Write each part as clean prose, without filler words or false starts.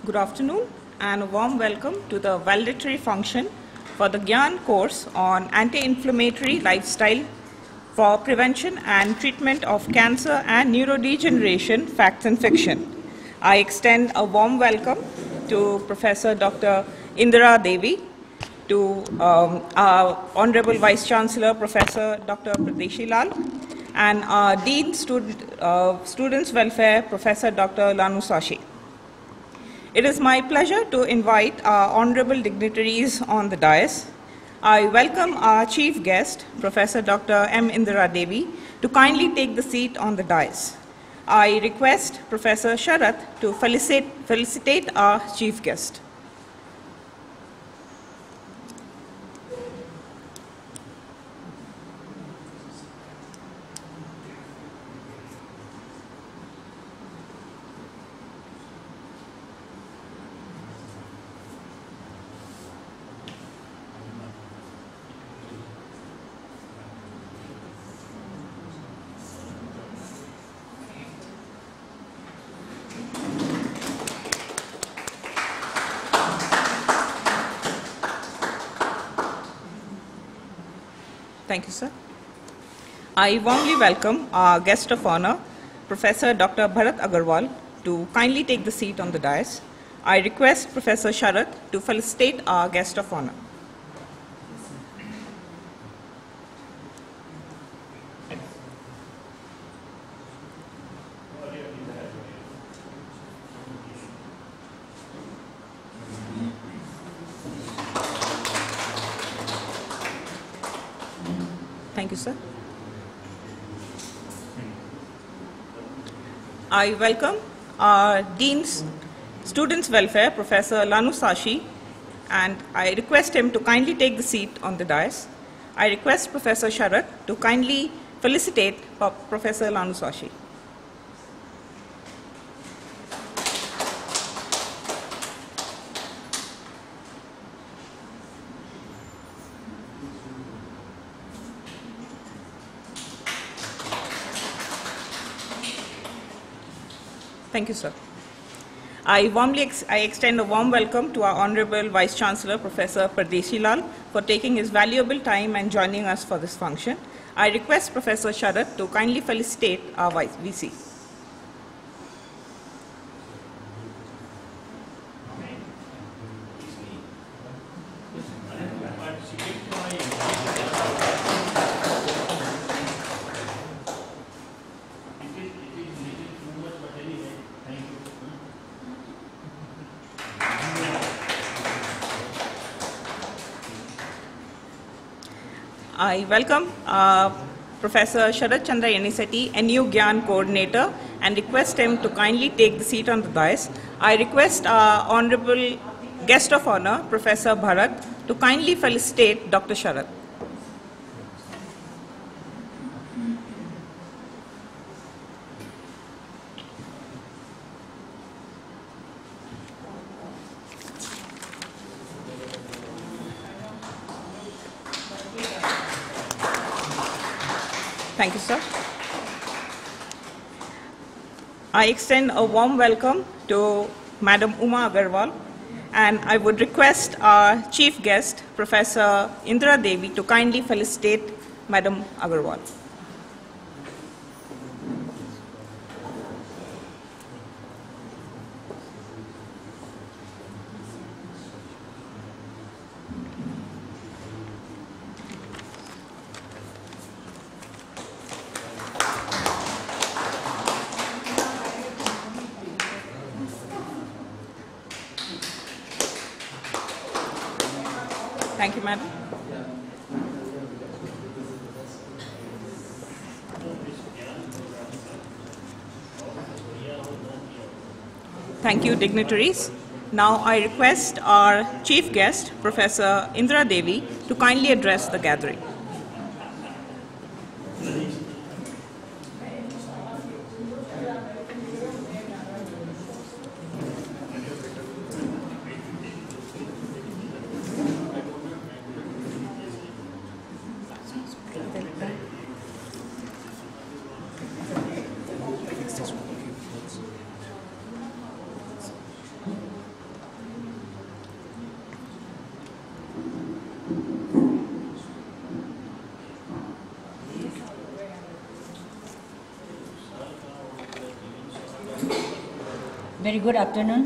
Good afternoon and a warm welcome to the valedictory function for the Gyan course on anti-inflammatory lifestyle for prevention and treatment of cancer and neurodegeneration, facts and fiction. I extend a warm welcome to Professor Dr. Indira Devi, to our Honorable Vice Chancellor, Professor Dr. Pradeshi Lal, and our Dean Students Welfare, Professor Dr. Lanu Sashi. It is my pleasure to invite our honorable dignitaries on the dais. I welcome our chief guest, Professor Dr. M. Indira Devi, to kindly take the seat on the dais. I request Professor Sharath to felicitate our chief guest. Thank you, sir. I warmly welcome our guest of honor, Professor Dr. Bharat Agarwal, to kindly take the seat on the dais. I request Professor Sharath to felicitate our guest of honor. Thank you, sir. I welcome our Dean's Students Welfare, Professor Lanu Sashi, and I request him to kindly take the seat on the dais. I request Professor Sharath to kindly felicitate Professor Lanu Sashi. Thank you, sir. I extend a warm welcome to our Honorable Vice Chancellor, Professor Pradeshi Lal, for taking his valuable time and joining us for this function. I request Professor Sharath to kindly felicitate our VC. I welcome Professor Sharath Chandra Yeniseti, NU Gyan Coordinator, and request him to kindly take the seat on the dais. I request our Honorable Guest of Honor, Professor Bharat, to kindly felicitate Dr. Sharath. Thank you, sir. I extend a warm welcome to Madam Uma Agarwal, and I would request our chief guest, Professor Indira Devi, to kindly felicitate Madam Agarwal. Thank you, madam. Thank you, dignitaries. Now I request our chief guest, Professor Indira Devi, to kindly address the gathering. Very good afternoon.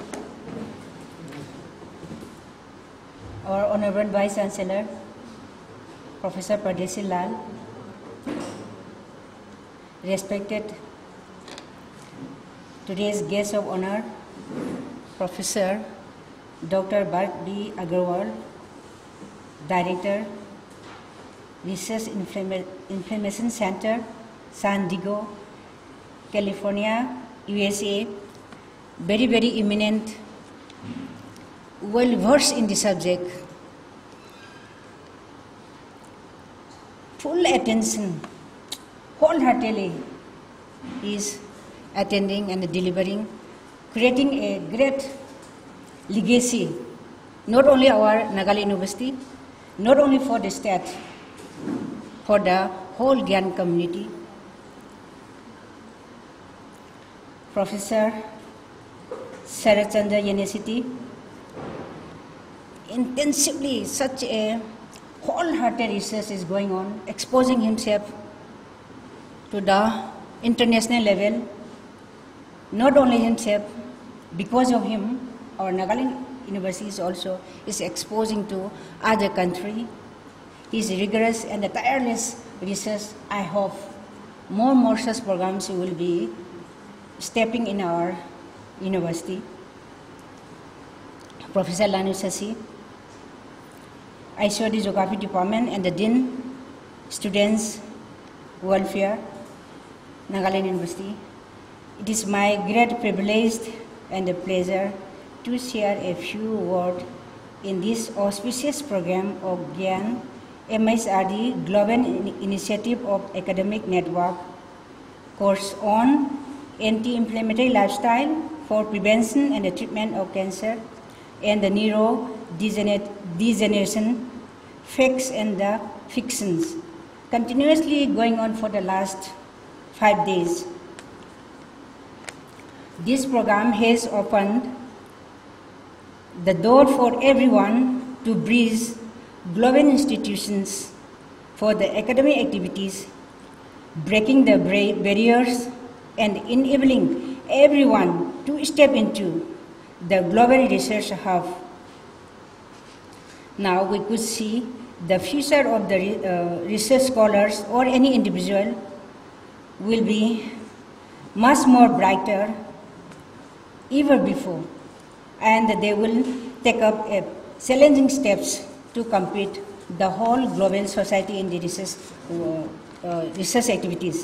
Our Honorable Vice Chancellor, Professor Pardesi Lal, respected today's guest of honor, Professor Dr. Bart B. Agarwal, Director, Research Inflammation Center, San Diego, California, USA, very eminent, well versed in the subject. Full attention, wholeheartedly is attending and delivering, creating a great legacy, not only our Nagaland University, not only for the state, for the whole Gyan community. Professor Sarat Chandra University, intensively such a wholehearted research is going on, exposing himself to the international level. Not only himself, because of him, our Nagaland University also is exposing to other country. His rigorous and tireless research, I hope more such programs will be stepping in our university. Professor Lanu Sasi, ICOD Geography Department and the Dean, Students Welfare, Nagaland University. It is my great privilege and a pleasure to share a few words in this auspicious program of Gyan MSRD Global Initiative of Academic Network course on anti-inflammatory lifestyle for prevention and the treatment of cancer and the neurodegeneration, facts and the fictions, continuously going on for the last 5 days. This program has opened the door for everyone to bridge global institutions for the academic activities, breaking the barriers and enabling everyone to step into the global research hub. Now we could see the future of the research scholars or any individual will be much more brighter ever before, and they will take up challenging steps to compete the whole global society in the research activities.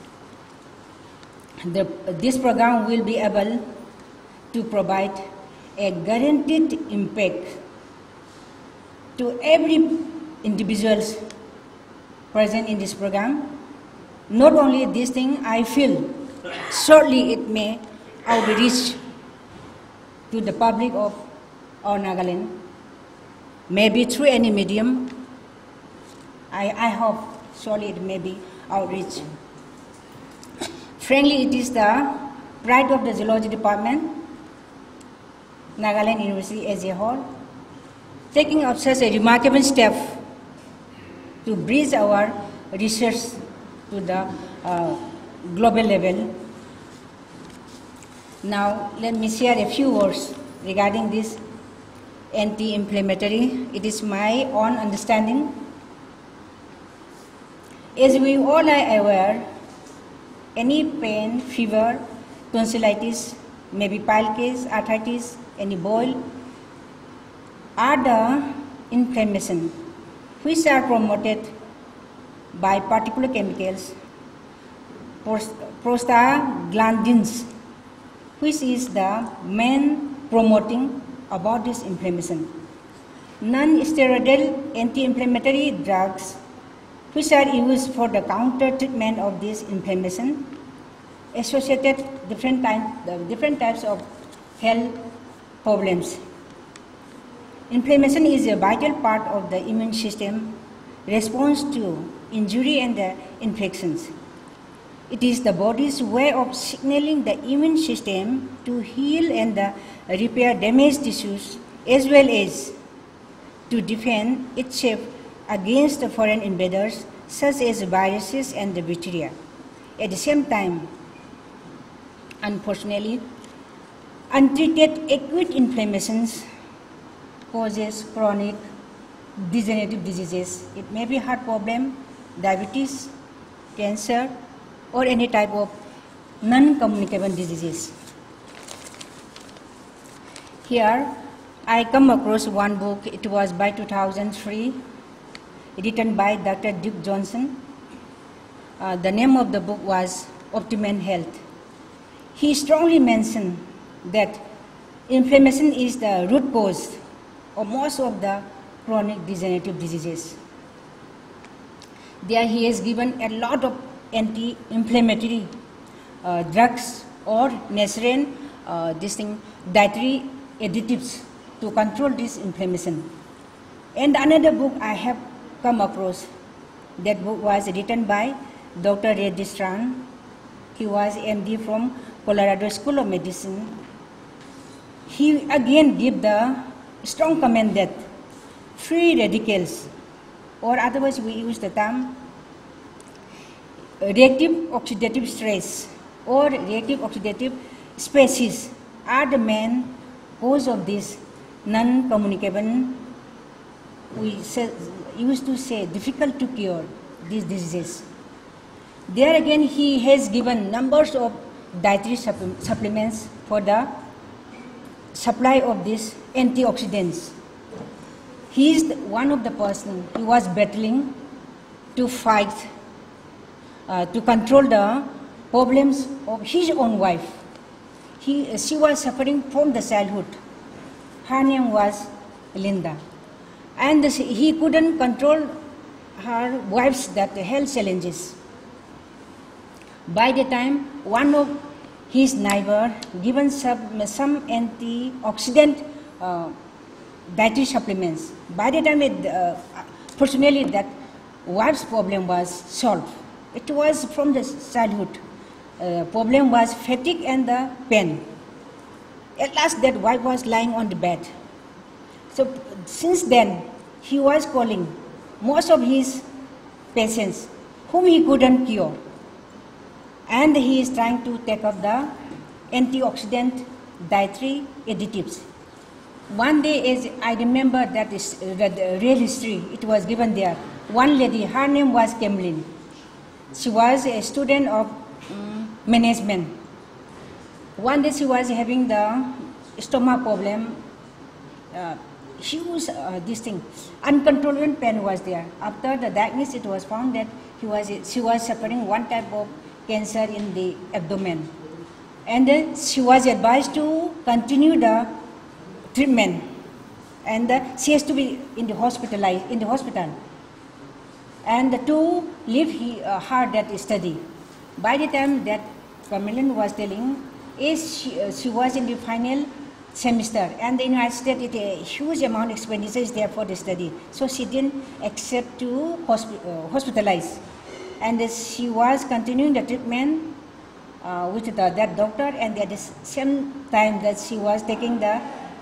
This program will be able to provide a guaranteed impact to every individuals present in this program. Not only this thing, I feel shortly it may outreach to the public of our Nagaland, maybe through any medium. I hope surely it may be outreach. Frankly, it is the pride of the Zoology Department, Nagaland University as a whole, taking up such a remarkable step to bridge our research to the global level. Now, let me share a few words regarding this anti-inflammatory. It is my own understanding. As we all are aware, any pain, fever, tonsillitis, maybe pile case, arthritis, any boil, are the inflammation which are promoted by particular chemicals, prostaglandins, which is the main promoting about this inflammation. Non-steroidal anti-inflammatory drugs which are used for the counter treatment of this inflammation, associated different types of health problems. Inflammation is a vital part of the immune system response to injury and infections. It is the body's way of signaling the immune system to heal and repair damaged tissues, as well as to defend itself against the foreign invaders such as viruses and the bacteria. At the same time, unfortunately, Untreated acute inflammations causes chronic degenerative diseases. It may be heart problem, diabetes, cancer, or any type of non-communicable diseases. Here, I come across one book. It was by 2003, written by Dr. Duke Johnson. The name of the book was Optimum Health. He strongly mentioned that inflammation is the root cause of most of the chronic degenerative diseases. There he has given a lot of anti-inflammatory drugs or natural dietary additives to control this inflammation. And another book I have come across, that book was written by Dr. Reddy Strand. He was MD from Colorado School of Medicine. He again gave the strong comment that free radicals, or otherwise we use the term reactive oxidative stress or reactive oxidative species, are the main cause of this non-communicable, we used to say, difficult to cure these diseases. There again he has given numbers of dietary supplements for the supply of these antioxidants. He is one of the person who was battling to fight, to control the problems of his own wife. She was suffering from the childhood. Her name was Linda. And he couldn't control her wife's health challenges. By the time one of his neighbor given some antioxidant dietary supplements, by the time fortunately that wife's problem was solved. It was from the childhood. Problem was fatigue and the pain. At last that wife was lying on the bed. So since then he was calling most of his patients whom he couldn't cure. And he is trying to take up the antioxidant dietary additives. One day, as I remember that is the real history, it was given there. One lady, her name was Kemlin. She was a student of management. One day she was having the stomach problem. Huge uncontrollable pain was there. After the diagnosis, it was found that she was suffering one type of cancer in the abdomen. And then she was advised to continue the treatment. And she has to be hospitalized in the hospital. And to leave her that study. By the time that Kamilin was telling, she was in the final semester, and the United States, it a huge amount of expenditure is there for the study. So she didn't accept to hospitalize. And she was continuing the treatment with that doctor, and at the same time that she was taking the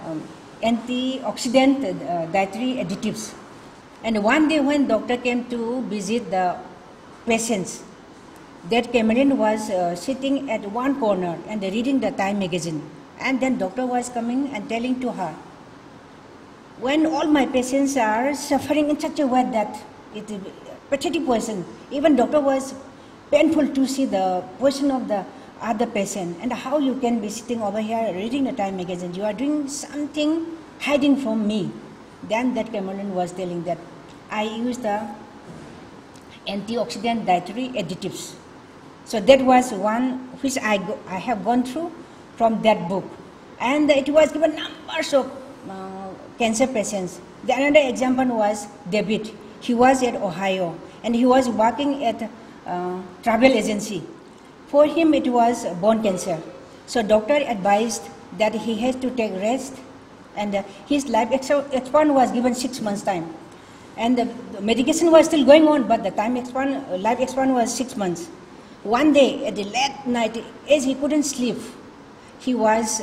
antioxidant dietary additives. And one day when doctor came to visit the patients, that Cameron was sitting at one corner and reading the Time magazine. And then doctor was coming and telling to her, when all my patients are suffering in such a way that it is pathetic person, even doctor was painful to see the position of the other patient, and how you can be sitting over here reading the Time magazine, you are doing something hiding from me. Then that Cameron was telling that I use the antioxidant dietary additives. So that was one which I have gone through from that book. And it was given numbers of cancer patients. The another example was David. He was at Ohio and he was working at travel agency. For him it was bone cancer. So doctor advised that he has to take rest, and his life expectancy was given 6 months time. And the medication was still going on, but the life expectancy was 6 months. One day at the late night, as he couldn't sleep, he was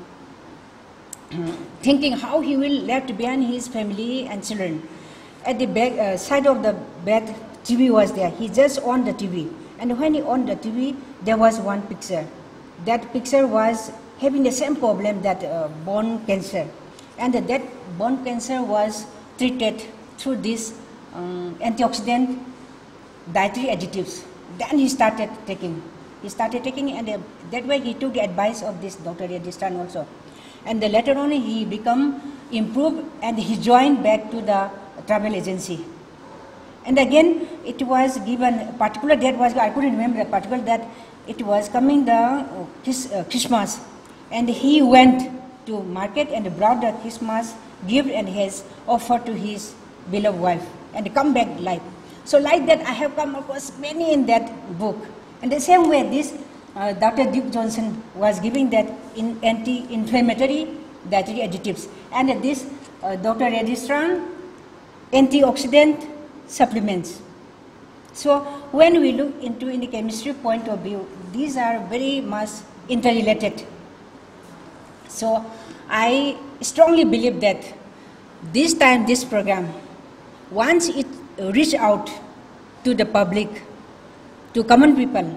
thinking how he will left behind his family and children. At the side of the bed, TV was there. He just on the TV. And when he on the TV, there was one picture. That picture was having the same problem, that bone cancer. And that bone cancer was treated through this antioxidant dietary additives. Then he started taking. And that way he took the advice of this Dr. Redistran also. And later on he become improved, and he joined back to the travel agency. And again, it was given a particular date was, I couldn't remember the particular that it was coming the Christmas, and he went to market and brought the Christmas gift and has offered to his beloved wife and come back life. So like that, I have come across many in that book. And the same way, this Dr. Duke Johnson was giving that in anti-inflammatory dietary additives, and this Dr. Redistran antioxidant supplements. So when we look into in the chemistry point of view, these are very much interrelated. So I strongly believe that this time, this program, once it reach out to the public, to common people,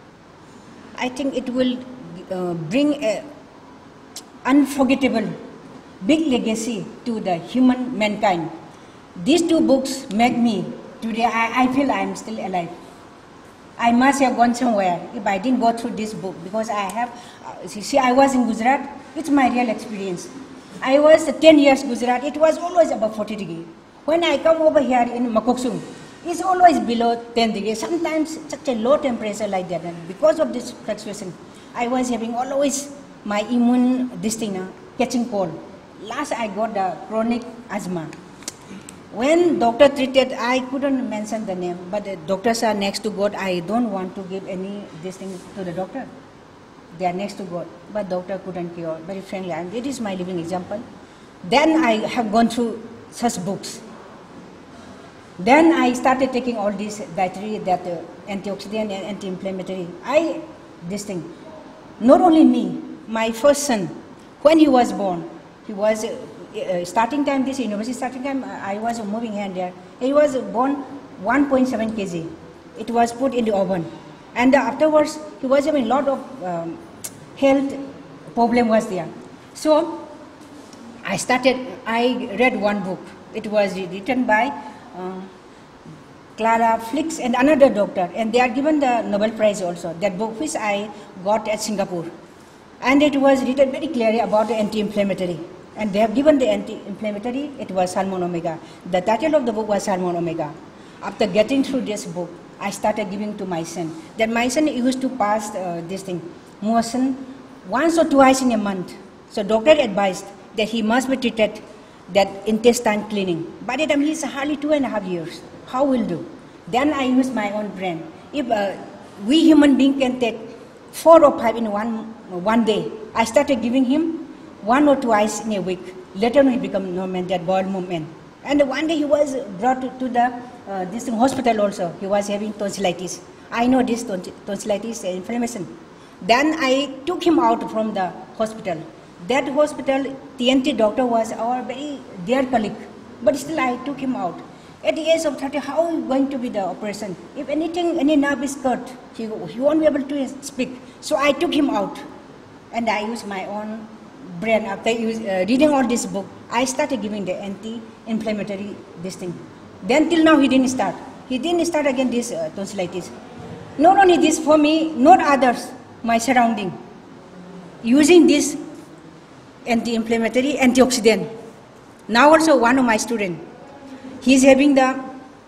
I think it will bring a unforgettable big legacy to the human mankind. These two books make me, today I feel I am still alive. I must have gone somewhere if I didn't go through this book, because I have, see, I was in Gujarat. It's my real experience. I was 10 years Gujarat. It was always above 40 degrees. When I come over here in Makoksung, it's always below 10 degrees. Sometimes such a low temperature like that. And because of this fluctuation, I was having always my immune catching cold. Last I got the chronic asthma. When doctor treated, I couldn't mention the name, but the doctors are next to God. I don't want to give any this thing to the doctor. They are next to God, but doctor couldn't cure. Very friendly, and it is my living example. Then I have gone through such books. Then I started taking all these dietary, that antioxidant and anti-inflammatory. This thing, not only me, my first son, when he was born, he was starting time, this university starting time, I was moving here and there. He was born 1.7 kg. It was put in the oven. And afterwards, he was having a lot of health problem was there. So I read one book. It was written by Clara Flix and another doctor, and they are given the Nobel Prize also. That book which I got at Singapore. And it was written very clearly about the anti-inflammatory. And they have given the anti-inflammatory, it was Salmon Omega. The title of the book was Salmon Omega. After getting through this book, I started giving to my son. Then my son used to pass this thing, motion, once or twice in a month. So doctor advised that he must be treated that intestine cleaning. By the time he is hardly 2.5 years, how will do? Then I used my own brain. If we human beings can take 4 or 5 in one day, I started giving him 1 or twice in a week. Later on he became normal, that bowel movement. And one day he was brought to the this hospital also. He was having tonsillitis. I know this tonsillitis inflammation. Then I took him out from the hospital. That hospital, TNT doctor was our very dear colleague. But still I took him out. At the age of 30, how is going to be the operation? If anything, any nerve is cut, he won't be able to speak. So I took him out. And I used my own brain. After reading all this book, I started giving the anti-inflammatory this thing. Then till now he didn't start. He didn't start again this tonsillitis. Not only this for me, not others, my surrounding. Using this anti-inflammatory, antioxidant. Now also one of my students, he is having the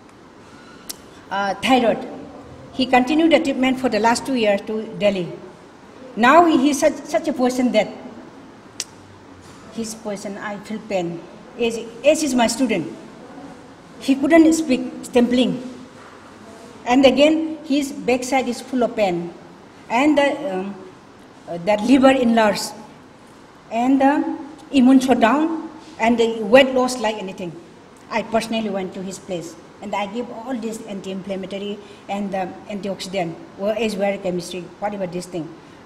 thyroid. He continued the treatment for the last 2 years to Delhi. Now he is such a person that his person, I feel pain. As is my student. He couldn't speak, stampling. And again, his backside is full of pain. And that liver enlarged. And the immune shut down. And the weight loss like anything. I personally went to his place. And I gave all this anti-inflammatory and antioxidant, or as-well chemistry, whatever this thing.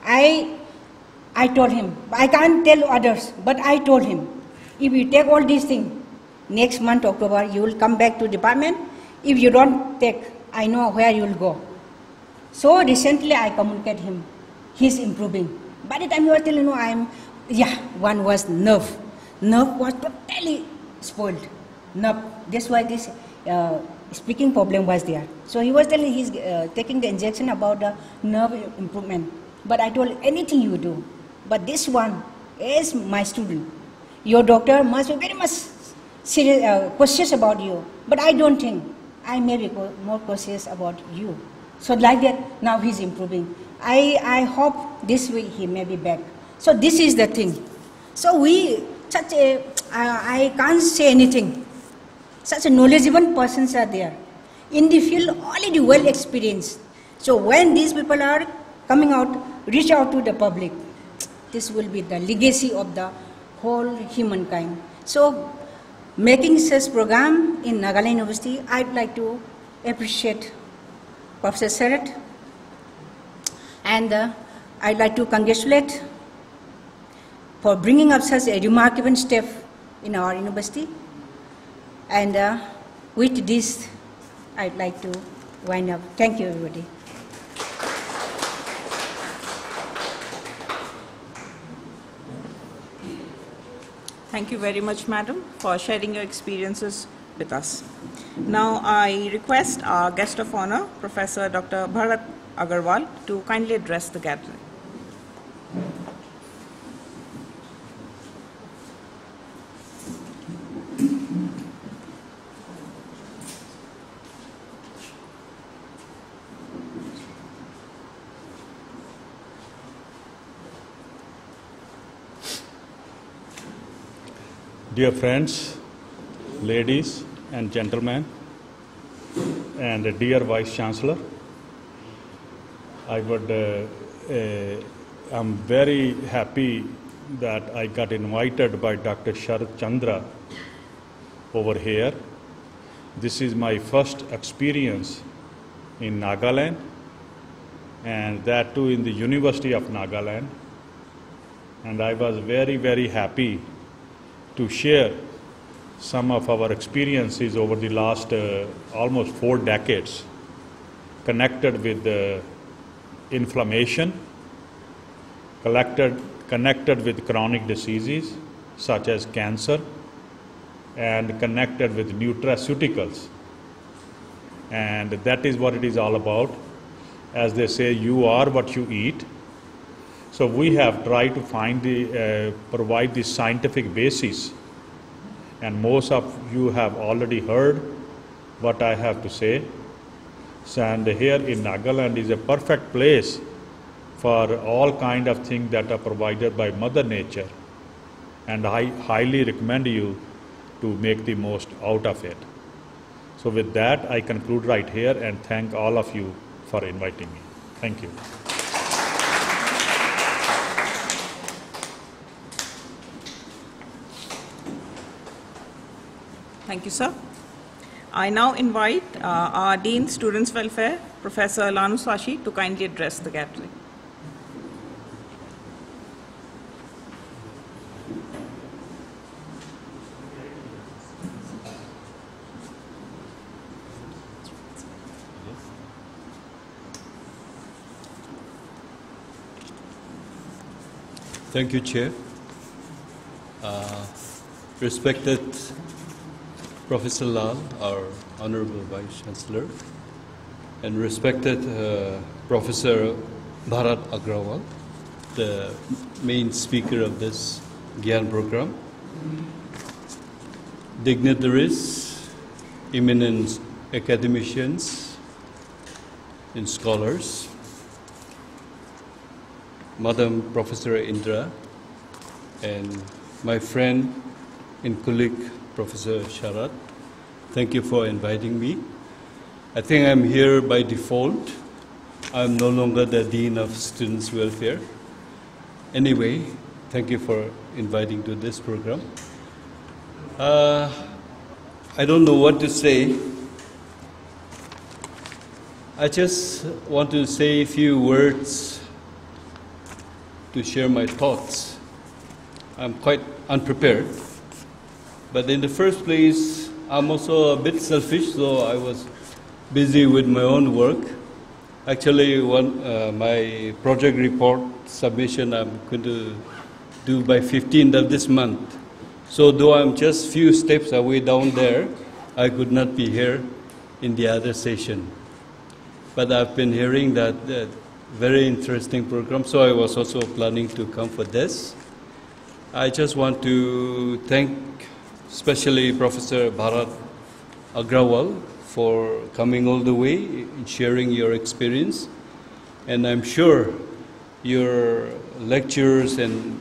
I told him, I can't tell others, but I told him, if you take all these things, next month, October, you will come back to department. If you don't take, I know where you will go. So recently I communicate him, he's improving. By the time you are telling, one was nerve. Nerve was totally spoiled. Nerve. That's why this speaking problem was there. So he was telling he's taking the injection about the nerve improvement. But I told anything you do. But this one is my student. Your doctor must be very much serious, cautious about you. But I don't think. I may be more cautious about you. So like that, now he's improving. I hope this week he may be back. So this is the thing. So I can't say anything. Such a knowledgeable persons are there. In the field, already well experienced. So when these people are coming out, reach out to the public. This will be the legacy of the whole humankind. So making such program in Nagaland University, I'd like to appreciate Professor Sharad, and I'd like to congratulate for bringing up such a remarkable step in our university. And with this, I'd like to wind up. Thank you, everybody. Thank you very much, madam, for sharing your experiences with us. Now I request our guest of honor, Professor Dr. Bharat Agarwal, to kindly address the gathering. Dear friends, ladies and gentlemen, and dear Vice Chancellor, I'm very happy that I got invited by Dr. Sharad Chandra over here. This is my first experience in Nagaland, and that too in the University of Nagaland. And I was very, very happy to share some of our experiences over the last almost 4 decades connected with inflammation, connected with chronic diseases such as cancer, and connected with nutraceuticals. And that is what it is all about. As they say, you are what you eat. So we have tried to find provide the scientific basis, and most of you have already heard what I have to say. And here in Nagaland is a perfect place for all kind of things that are provided by Mother Nature, and I highly recommend you to make the most out of it. So with that, I conclude right here and thank all of you for inviting me. Thank you. Thank you, sir. I now invite our Dean Students Welfare, Professor Lanu Sashi, to kindly address the gathering. Thank you, Chair. Respected Professor Lal, our Honorable Vice Chancellor, and respected Professor Bharat Agrawal, the main speaker of this Gyan program, dignitaries, eminent academicians and scholars, Madam Professor Indra, and my friend and colleague, Professor Sharad, thank you for inviting me. I think I'm here by default. I'm no longer the Dean of Students' Welfare. Anyway, thank you for inviting to this program. I don't know what to say. I just want to say a few words to share my thoughts. I'm quite unprepared. But in the first place, I'm also a bit selfish, so I was busy with my own work. Actually, my project report submission I'm going to do by 15th of this month. So though I'm just few steps away down there, I could not be here in the other session. But I've been hearing that very interesting program, so I was also planning to come for this. I just want to thank especially Professor Bharat Agrawal for coming all the way and sharing your experience. And I'm sure your lectures and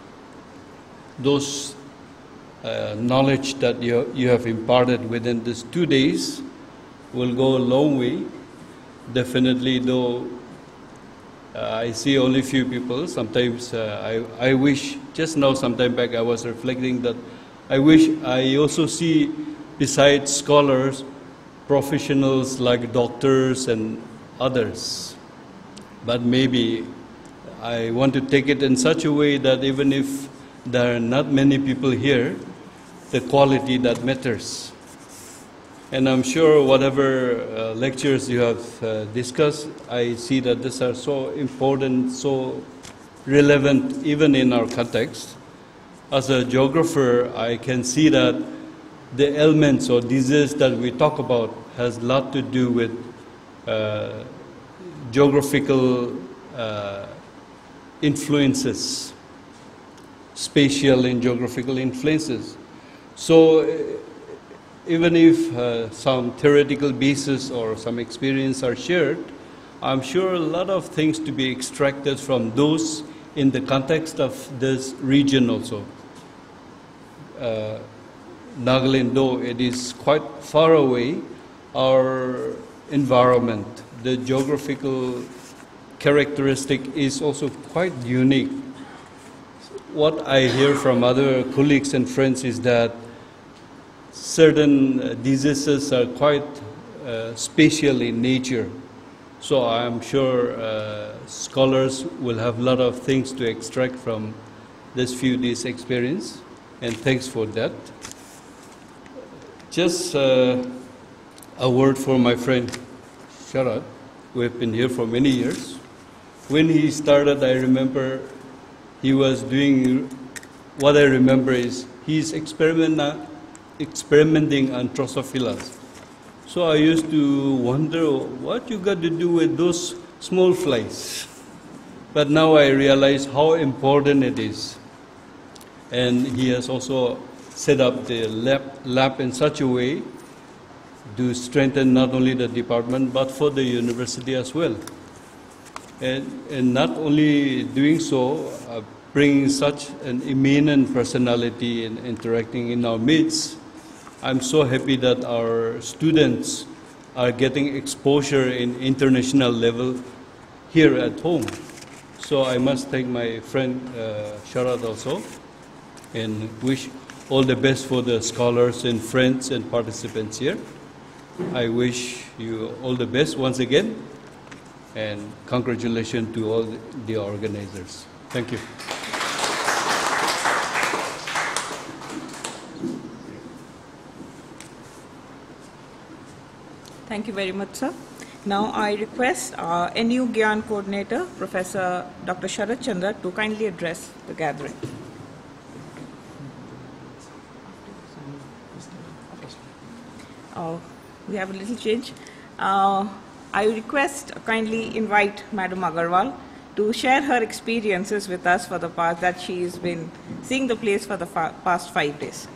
those knowledge that you have imparted within these 2 days will go a long way. Definitely, though I see only few people, sometimes I wish, just now sometime back I was reflecting that I wish I also see, besides scholars, professionals like doctors and others. But maybe I want to take it in such a way that even if there are not many people here, the quality that matters. And I'm sure whatever lectures you have discussed, I see that these are so important, so relevant even in our context. As a geographer, I can see that the elements or diseases that we talk about has a lot to do with geographical influences, spatial and geographical influences. So even if some theoretical basis or some experience are shared, I'm sure a lot of things to be extracted from those in the context of this region also. Nagaland, though it is quite far away, our environment, the geographical characteristic is also quite unique. What I hear from other colleagues and friends is that certain diseases are quite spatial in nature. So I'm sure scholars will have a lot of things to extract from this few days experience, and thanks for that. Just a word for my friend Sharat, who have been here for many years. When he started, I remember he was doing, what I remember is he's experimenting on Drosophilas. So I used to wonder what you got to do with those small flies. But now I realize how important it is. And he has also set up the lab in such a way to strengthen not only the department but for the university as well. And not only doing so, bringing such an eminent personality and interacting in our midst, I'm so happy that our students are getting exposure in international level here at home. So I must thank my friend Sharat also, and wish all the best for the scholars and friends and participants here. I wish you all the best once again, and congratulations to all the organizers. Thank you. Thank you very much, sir. Now I request our NU Gyan coordinator, Professor Dr. Sharat Chandra, to kindly address the gathering. We have a little change. I request kindly invite Madam Agarwal to share her experiences with us for the past, that she has been seeing the place for the past 5 days.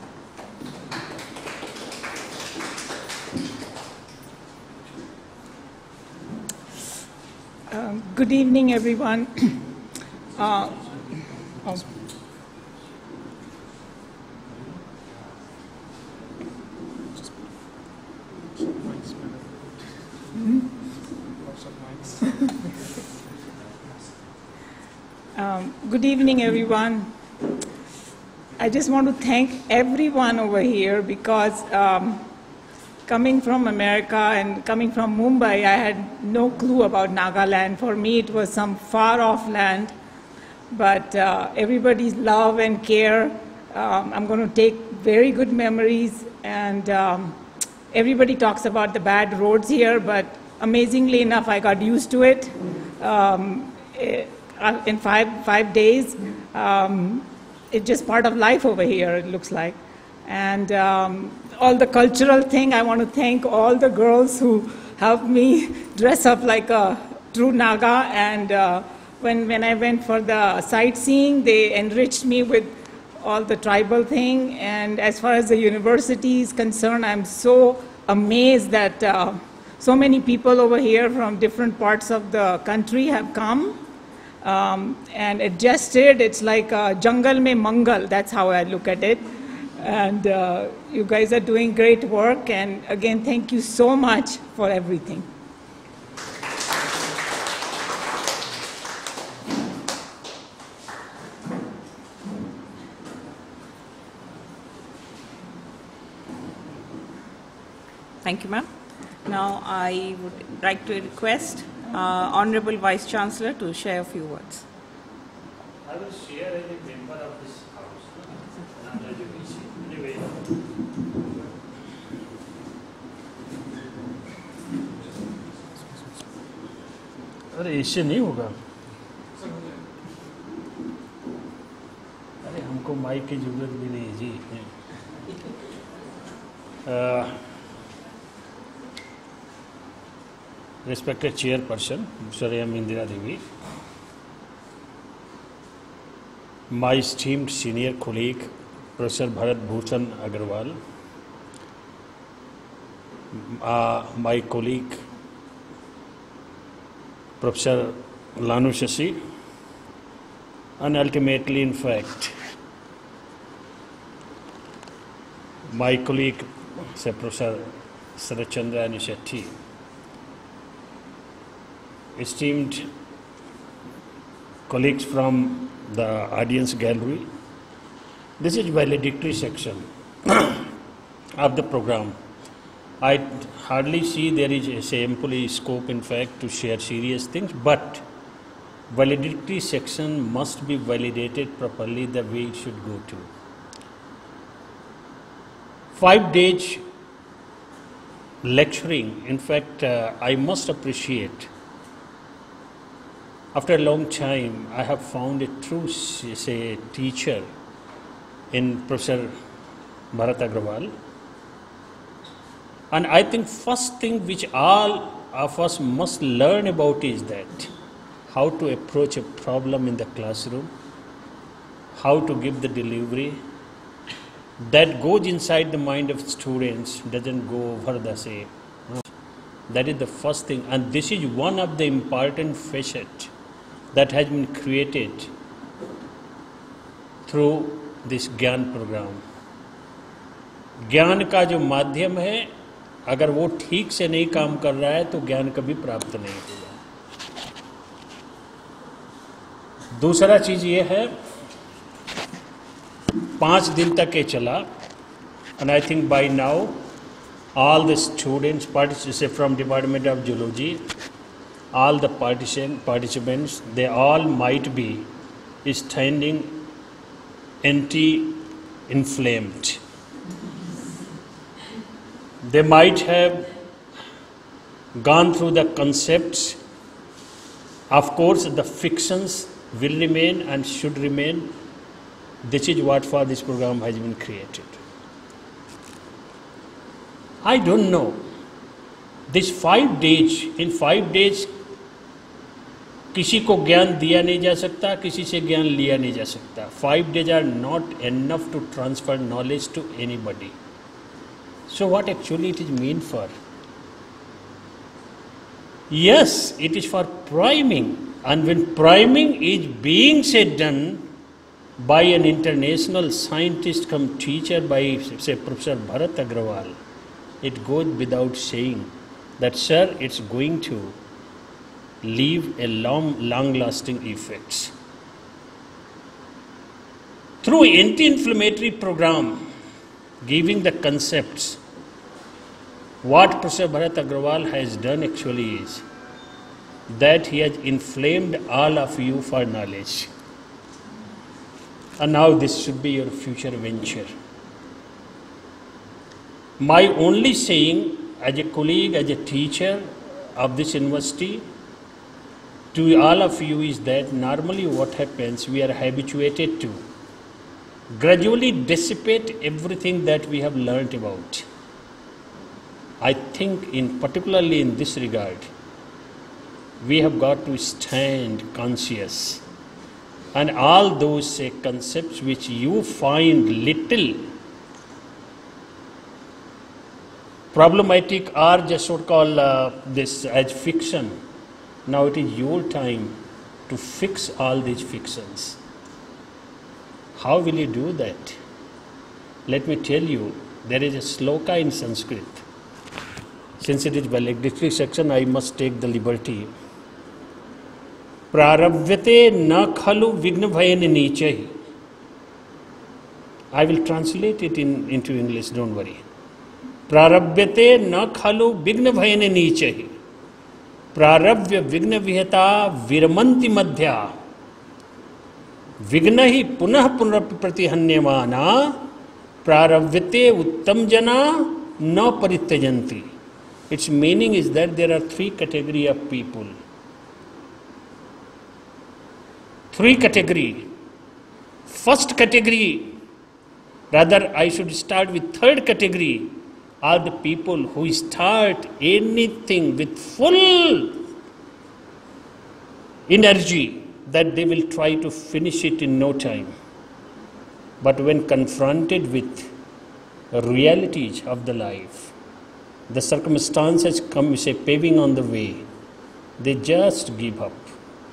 Good evening, everyone. Good evening, everyone. I just want to thank everyone over here because coming from America and coming from Mumbai, I had no clue about Nagaland. For me, it was some far-off land, but everybody's love and care, I'm going to take very good memories, and everybody talks about the bad roads here, but amazingly enough, I got used to it. In five days, it's just part of life over here, it looks like. And all the cultural thing, I want to thank all the girls who helped me dress up like a true Naga. And when I went for the sightseeing, they enriched me with all the tribal thing. And as far as the university is concerned, I'm so amazed that so many people over here from different parts of the country have come and adjusted. It's like jungle mein mangal, that's how I look at it. And you guys are doing great work. And again, thank you so much for everything. Thank you, ma'am. Now I would like to request Honorable Vice Chancellor to share a few words. I will share as a member of this house. Not as a VC. Anyway. अरे इससे नहीं होगा। अरे हमको mic की जरूरत भी नहीं है जी। Respected Chairperson, Swaram Indira Devi, my esteemed senior colleague, Professor Bharat Bhushan Agarwal, my colleague, Professor Lanu Shashi, and ultimately, in fact, my colleague, Professor Sarachandra Nishetty, esteemed colleagues from the audience gallery, this is valedictory section of the program. I hardly see there is a sample scope, in fact, to share serious things, but valedictory section must be validated properly the way it should go to. 5 days lecturing, in fact, I must appreciate. After a long time, I have found a true teacher in Professor Bharat Agarwal. And I think first thing which all of us must learn about is that how to approach a problem in the classroom, how to give the delivery, that goes inside the mind of students, doesn't go over the say. That is the first thing, and this is one of the important facets that has been created through this ज्ञान program. ज्ञान का जो माध्यम है, अगर वो ठीक से नहीं काम कर रहा है तो ज्ञान कभी प्राप्त नहीं होगा. दूसरा चीज ये है, 5 दिन तक ये चला, and I think by now all the students from Department of Geology, all the participants, they all might be standing anti-inflamed. They might have gone through the concepts. Of course, the fictions will remain and should remain. This is what for this program has been created. I don't know. This 5 days, in 5 days, किसी को ज्ञान दिया नहीं जा सकता, किसी से ज्ञान लिया नहीं जा सकता. 5 days are not enough to transfer knowledge to anybody. So what actually it is meant for? Yes, it is for priming, and when priming is being said done by an international scientist come teacher, by say Professor Bharat Agarwal, it goes without saying that, sir, it's going to leave a long-lasting effects. Through anti-inflammatory program, giving the concepts, what Professor Bharat Agarwal has done actually is that he has inflamed all of you for knowledge. And now this should be your future venture. My only saying, as a colleague, as a teacher, of this university to all of you is that normally what happens, we are habituated to gradually dissipate everything that we have learnt about. I think particularly in this regard, we have got to stand conscious, and all those concepts which you find little problematic or just what call this as fiction, now it is your time to fix all these fictions. How will you do that? Let me tell you, there is a sloka in Sanskrit. Since it is valedictory section, I must take the liberty. Prarabhyate na khalu vigna bhayan nichahi. I will translate it into English, don't worry. Prarabhyate na khalu vigna bhayan nichahi. Prarabhya vigna vihata viramanti madhya. Vigna hi punah punrapi pratihanyamana. Prarabhyate uttam jana na parityajanti. Its meaning is that there are three categories of people. Three category. First category, rather I should start with third category, are the people who start anything with full energy that they will try to finish it in no time. But when confronted with realities of the life, the circumstances come, say, paving on the way, they just give up.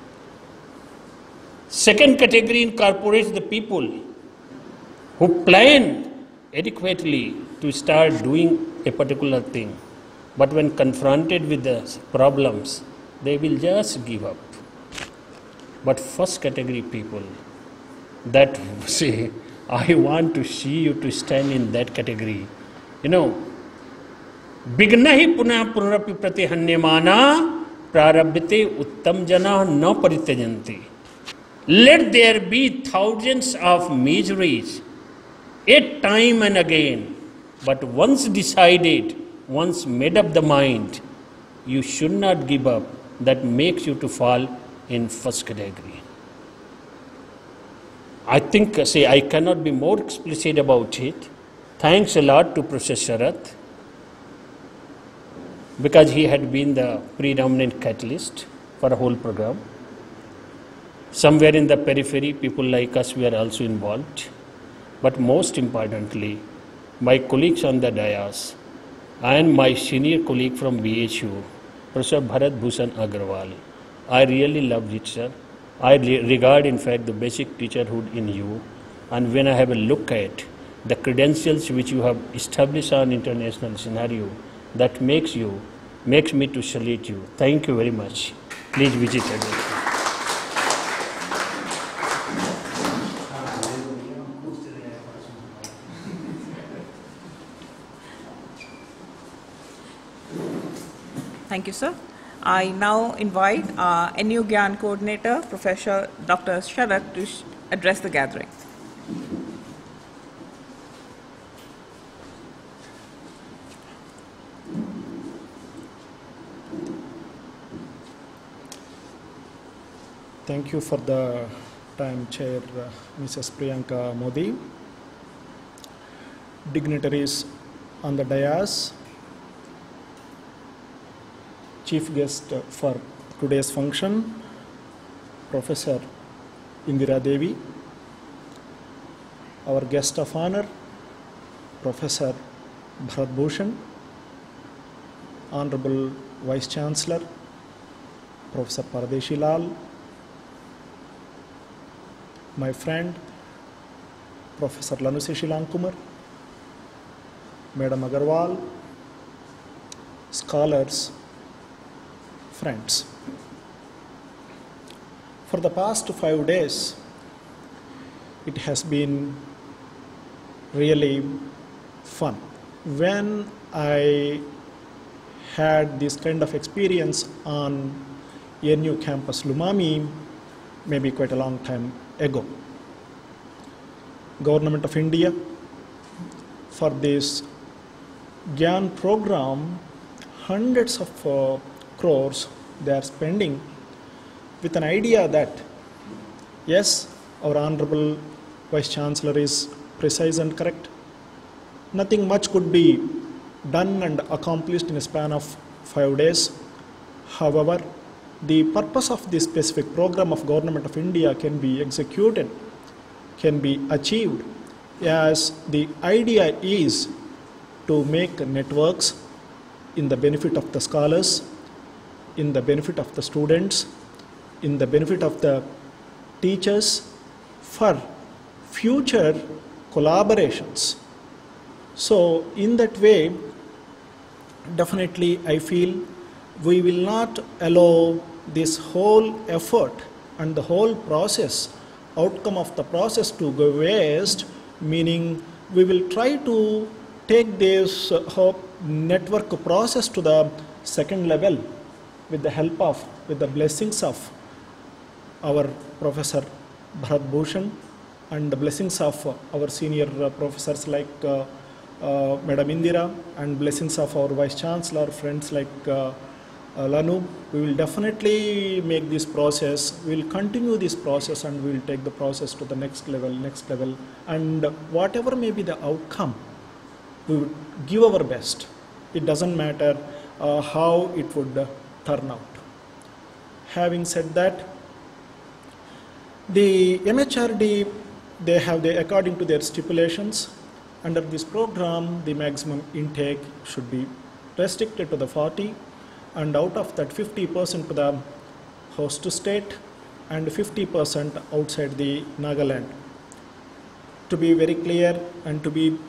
Second category incorporates the people who plan adequately to start doing a particular thing. But when confronted with the problems, they will just give up. But first category people that say, I want to see you to stand in that category. You know, Vigna hi punah punrapi pratihanyamana prarabhyate uttam jana na parityajanti. Let there be thousands of miseries at time and again, but once decided, once made up the mind, you should not give up. That makes you to fall in first category. I think, I cannot be more explicit about it. Thanks a lot to Professor Sharath, because he had been the predominant catalyst for a whole program. Somewhere in the periphery, people like us, we are also involved. But most importantly, my colleagues on the dais and my senior colleague from BHU, Professor Bharat Bhushan Agarwal. I really loved it, sir. I regard, in fact, the basic teacherhood in you. And when I have a look at the credentials which you have established on international scenario, that makes me to salute you. Thank you very much. Please visit again. Thank you, sir. I now invite our NU Gyan coordinator, Professor Dr. Sharath, to address the gathering. Thank you for the time, Chair Mrs. Priyanka Modi, dignitaries on the dais, chief guest for today's function, Professor Indira Devi, our guest of honor, Professor Bharat Bhushan, Honorable Vice Chancellor, Professor Paradeshi Lal, my friend, Professor Lanusi Shilankumar, Madam Agarwal, scholars, friends. For the past 5 days, it has been really fun. When I had this kind of experience on NU campus Lumami, maybe quite a long time ago, Government of India, for this Gyan program, hundreds of crores they are spending with an idea that, yes, our Honorable Vice Chancellor is precise and correct. Nothing much could be done and accomplished in a span of 5 days. However, the purpose of this specific program of Government of India can be executed, can be achieved, as the idea is to make networks in the benefit of the scholars, in the benefit of the students, in the benefit of the teachers, for future collaborations. So in that way, definitely I feel we will not allow this whole effort and the whole process, outcome of the process, to go waste, meaning we will try to take this network process to the second level with the help of, with the blessings of our Professor Bharat Bhushan and the blessings of our senior professors like Madam Indira, and blessings of our Vice Chancellor, friends like Lanu. We will definitely make this process, we will continue this process, and we will take the process to the next level, and whatever may be the outcome, we would give our best. It doesn't matter how it would turn out. Having said that, the MHRD, according to their stipulations, under this program, the maximum intake should be restricted to the 40, and out of that 50% to the host state and 50% outside the Nagaland. To be very clear and to be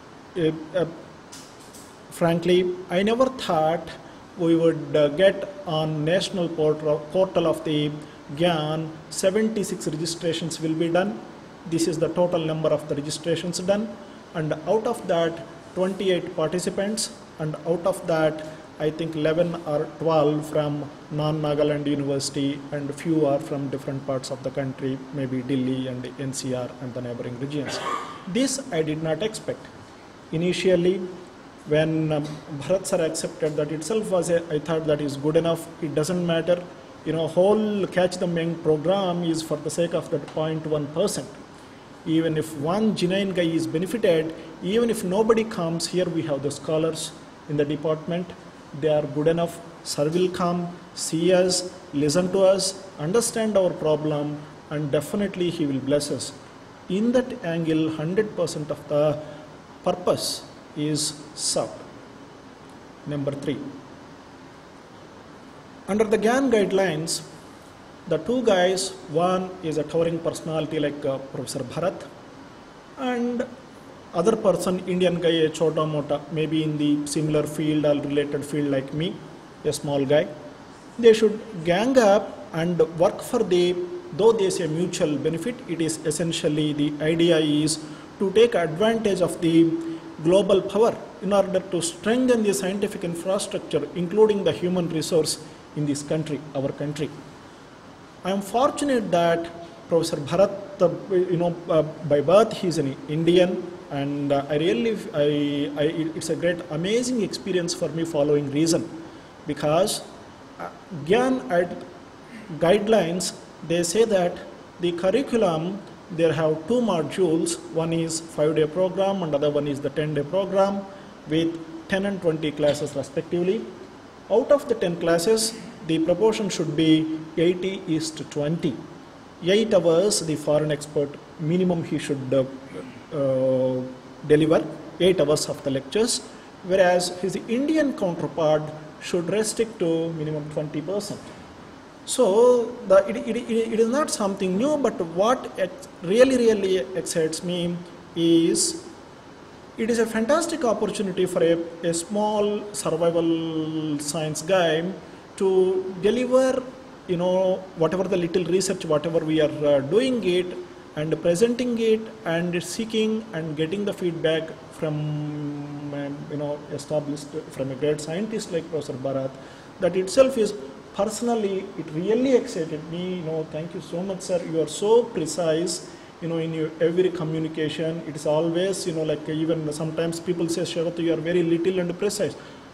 frankly, I never thought we would get on national portal of the GYAN 76 registrations will be done. This is the total number of the registrations done, and out of that 28 participants, and out of that I think 11 or 12 from non-Nagaland university, and few are from different parts of the country, maybe Delhi and NCR and the neighboring regions. This I did not expect. Initially, when Bharat sir accepted that itself was I thought that is good enough. It doesn't matter, whole Catch the Young program is for the sake of that 0.1%. Even if one genuine guy is benefited, even if nobody comes here, we have the scholars in the department. They are good enough. Sir will come, see us, listen to us, understand our problem, and definitely he will bless us. In that angle, 100% of the purpose is served. Number 3. Under the GYAN guidelines, the two guys, one is a towering personality like Professor Bharat, and other person, Indian guy, a chota mota, maybe in the similar field or related field like me, a small guy. They should gang up and work for though there is a mutual benefit, it is essentially the idea is to take advantage of the global power in order to strengthen the scientific infrastructure, including the human resource in this country, our country. I am fortunate that Professor Bharat, by birth he is an Indian, and it's a great, amazing experience for me following reason, because GYAN guidelines, they say that the curriculum, there have two modules, one is 5-day program and other one is the 10-day program with 10 and 20 classes respectively. Out of the 10 classes, the proportion should be 80:20. 8 hours, the foreign expert, minimum he should deliver 8 hours of the lectures, whereas his Indian counterpart should restrict to minimum 20%. So it is not something new, but what really excites me is it is a fantastic opportunity for a small survival science guy to deliver, whatever the little research, whatever we are doing it, and presenting it, and seeking and getting the feedback from, established from a great scientist like Professor Bharat. That itself is, personally, it really excited me. Thank you so much, sir. You are so precise, in your every communication. It is always, like even sometimes people say, Sharath, you are very little and precise.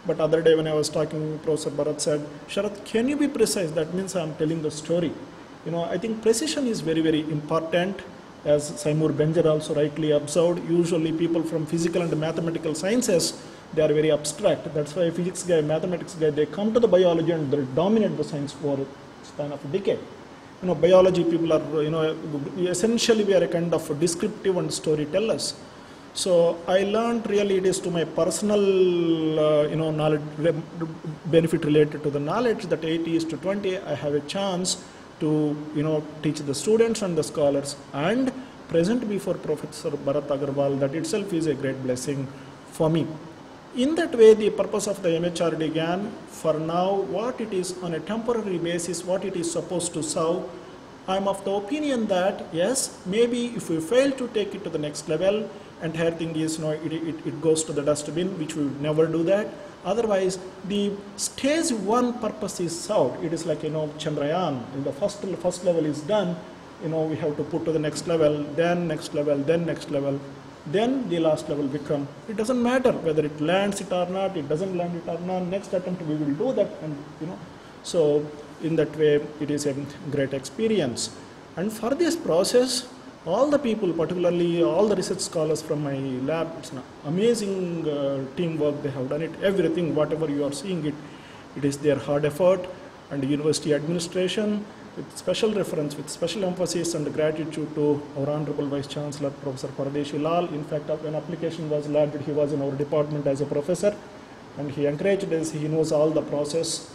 But other day when I was talking, Professor Bharat said, Sharath, can you be precise? That means I'm telling the story. I think precision is very, very important. As Seymour Benjer also rightly observed, usually people from physical and mathematical sciences, they are very abstract. That's why physics guy, mathematics guy, they come to the biology and they dominate the science for a span of a decade. Biology people are, essentially we are a kind of descriptive and storytellers. So I learned really it is to my personal, knowledge, benefit related to the knowledge that 80:20, I have a chance to, teach the students and the scholars and present before Professor Bharat Agarwal. That itself is a great blessing for me. In that way, the purpose of the MHRD GAN, for now, what it is on a temporary basis, what it is supposed to serve, I am of the opinion that, yes, maybe if we fail to take it to the next level, entire thing is, it goes to the dustbin, which we would never do that. Otherwise, the stage 1 purpose is served. It is like, Chandrayaan. In the first level is done, we have to put to the next level, then next level, then next level. Then the last level Vikram. It doesn't matter whether it lands it or not, it doesn't land it or not. Next attempt we will do that, and so in that way it is a great experience. And for this process, all the people, particularly all the research scholars from my lab, it's an amazing teamwork. They have done it. Everything, whatever you are seeing, it is their hard effort, and the university administration, with special reference, with special emphasis and gratitude to our Honorable Vice Chancellor, Professor Paradeshi Lal. In fact, when application was lodged, he was in our department as a professor, and he encouraged us, he knows all the process.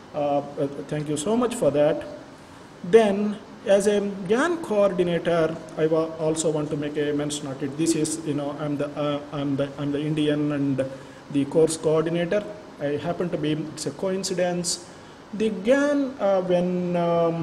Thank you so much for that. Then, as a GAN coordinator, I also want to make a mention of it. This is, I'm the Indian and the course coordinator. I happen to be, it's a coincidence. The GAN, when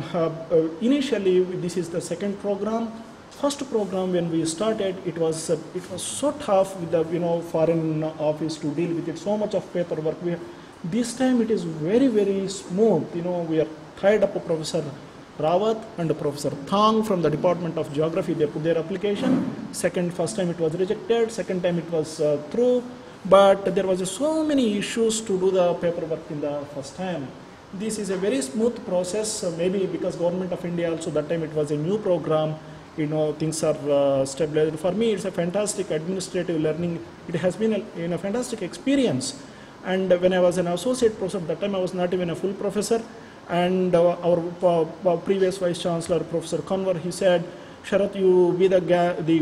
initially this is the second program. First program when we started, it was so tough with the foreign office to deal with it. So much of paperwork. This time it is very, very smooth. We are tied up Professor Rawat and Professor Thang from the Department of Geography. They put their application. First time it was rejected. Second time it was through. But there was so many issues to do the paperwork in the first time. This is a very smooth process, maybe because Government of India also, that time it was a new program, things are stabilized. For me, it's a fantastic administrative learning. It has been a fantastic experience. And when I was an associate professor, that time I was not even a full professor. And our previous Vice Chancellor, Professor Kanwar, he said, Sharath, you be the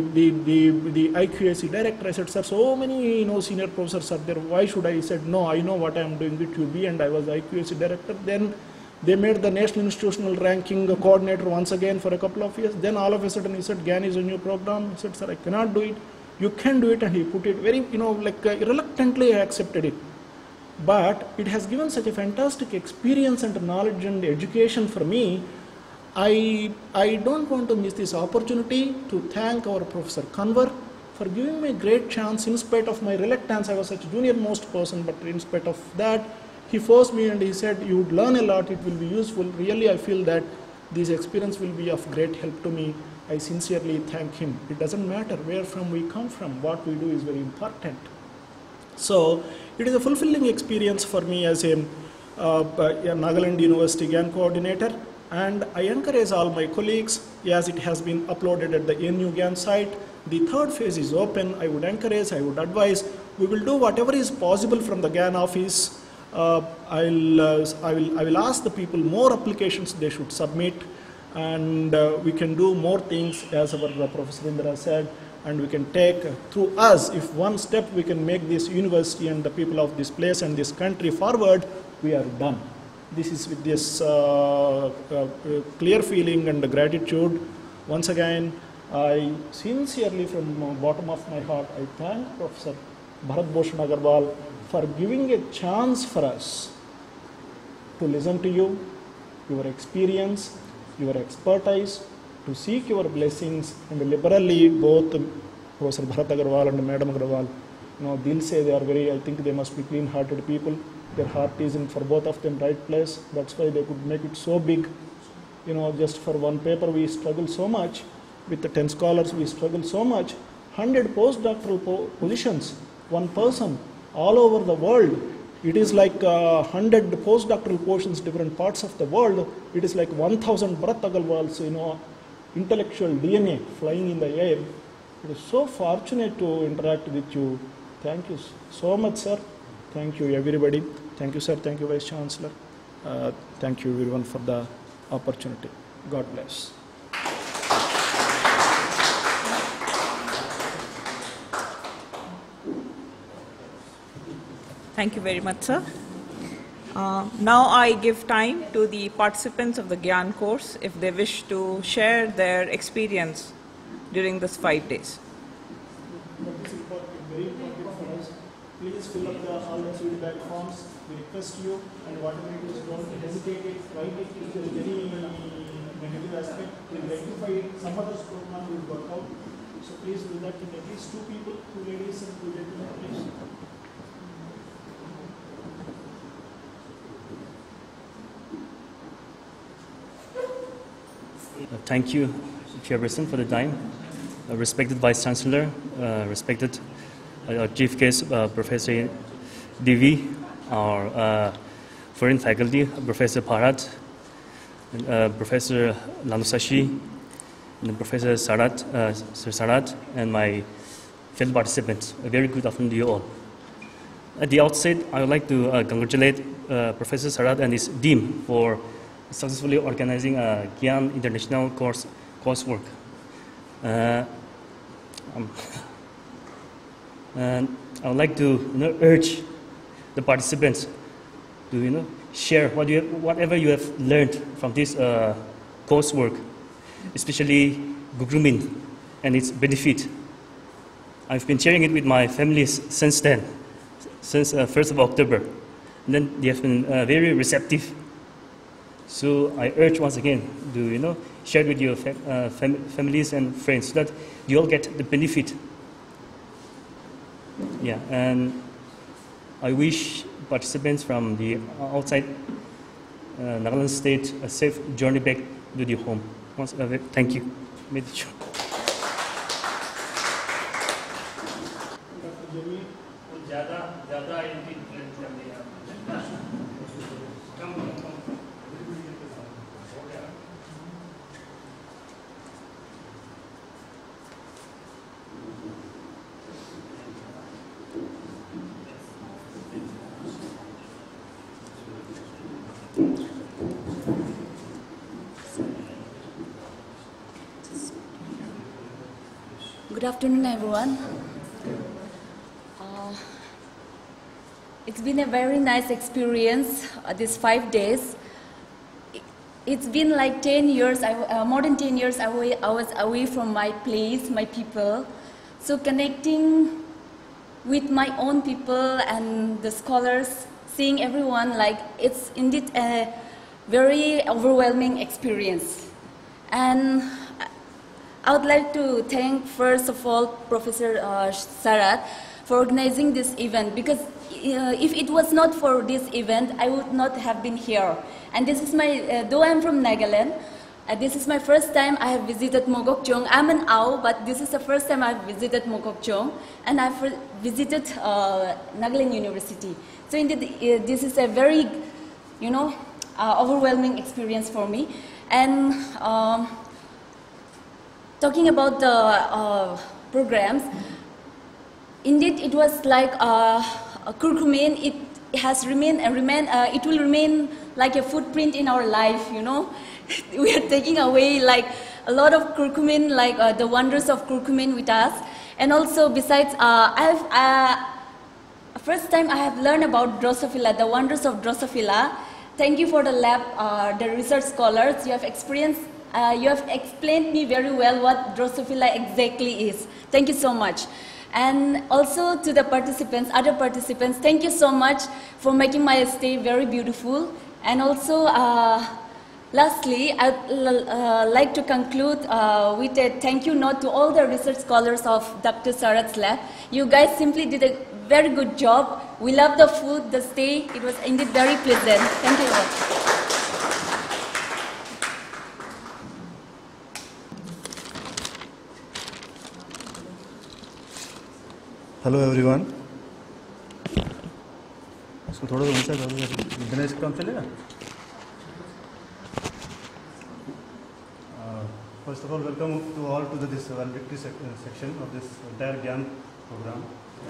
IQAC director. I said, sir, so many senior professors are there. Why should I? He said, no, I know what I am doing with UB, and I was IQAC director. Then they made the National Institutional Ranking coordinator once again for a couple of years. Then all of a sudden he said, GAN is a new program. He said, sir, I cannot do it. You can do it, and he put it very, reluctantly I accepted it. But it has given such a fantastic experience and knowledge and education for me. I don't want to miss this opportunity to thank our Professor Kanwar for giving me a great chance in spite of my reluctance. I was such a junior most person, but in spite of that, he forced me and he said, you would learn a lot, it will be useful. Really, I feel that this experience will be of great help to me. I sincerely thank him. It doesn't matter where from we come from, what we do is very important. So, it is a fulfilling experience for me as a Nagaland University GAN coordinator. And I encourage all my colleagues, as it has been uploaded at the NU GAN site, the third phase is open. I would encourage, I would advise, we will do whatever is possible from the GAN office. I will ask the people more applications they should submit, and we can do more things, as our Professor Indra said, and we can take through us, if one step we can make this university and the people of this place and this country forward, we are done. This is with this clear feeling and gratitude. Once again, I sincerely, from the bottom of my heart, I thank Professor Bharat Bhushan Agarwal for giving a chance for us to listen to you, your experience, your expertise, to seek your blessings, and liberally both Professor Bharat Agarwal and Madam Agarwal, they'll say they are very, I think they must be clean-hearted people. Their heart is in for both of them right place. That's why they could make it so big. Just for one paper we struggle so much. With the 10 scholars we struggle so much. 100 postdoctoral positions, one person, all over the world. It is like 100 postdoctoral portions, different parts of the world. It is like 1,000 Bharat Agarwal's, intellectual DNA flying in the air. It is so fortunate to interact with you. Thank you so much, sir. Thank you, everybody. Thank you, sir. Thank you, Vice Chancellor. Thank you, everyone, for the opportunity. God bless. Thank you very much, sir. Now I give time to the participants of the Gyan course if they wish to share their experience during this 5 days. This is very important for us. Please fill up all the feedback forms. We request you, and whatever it is, don't hesitate it. Write it. If there is any negative aspect, we'll rectify it. Some other program will work out. So please do that in at least 2 people, 2 ladies and 2 gentlemen, please. Thank you, Chairperson, for the time. Respected Vice Chancellor, respected Chief Guest, Professor Divi, our foreign faculty, Professor Bharat, Professor Lanusashi, and Professor Sarat, Sir Sarat, and my fellow participants. A very good afternoon to you all. At the outset, I would like to congratulate Professor Sarat and his team for successfully organizing a Gyan International coursework. And I would like to urge the participants to share whatever you have learned from this coursework, especially Gugrumin and its benefit. I've been sharing it with my family since then, since 1st of October. And then they have been very receptive. So I urge once again to share it with your families and friends so that you all get the benefit. Yeah, and I wish participants from the outside Nagaland State a safe journey back to their home. Once thank you. Good afternoon, everyone. It's been a very nice experience these 5 days. It's been like 10 years, more than 10 years I was away from my place, my people. So connecting with my own people and the scholars, seeing everyone, it's indeed a very overwhelming experience. And I would like to thank, first of all, Professor Sarat for organizing this event, because if it was not for this event, I would not have been here. And this is my, though I'm from Nagaland, this is my first time I have visited Mogokchung. I'm an Ao, but this is the first time I've visited Mogokchung, and I've visited Nagaland University. So indeed, this is a very, overwhelming experience for me. And talking about the programs, indeed it was like a curcumin. It has remained and it will remain like a footprint in our life. We are taking away like a lot of curcumin, like the wonders of curcumin with us. And also besides, first time I have learned about Drosophila, the wonders of Drosophila. Thank you for the lab, the research scholars. You have experienced. You have explained me very well what Drosophila exactly is. Thank you so much. And also to the participants, other participants, thank you so much for making my stay very beautiful. And also, lastly, I'd like to conclude with a thank you note to all the research scholars of Dr. Sarat's lab. You guys simply did a very good job. We love the food, the stay. It was indeed very pleasant. Thank you all. Hello everyone. इसको थोड़ा सा वैसा करो, दिनेश काम चलेगा. First of all, welcome to all to this valedictory section of this entire Gyan program.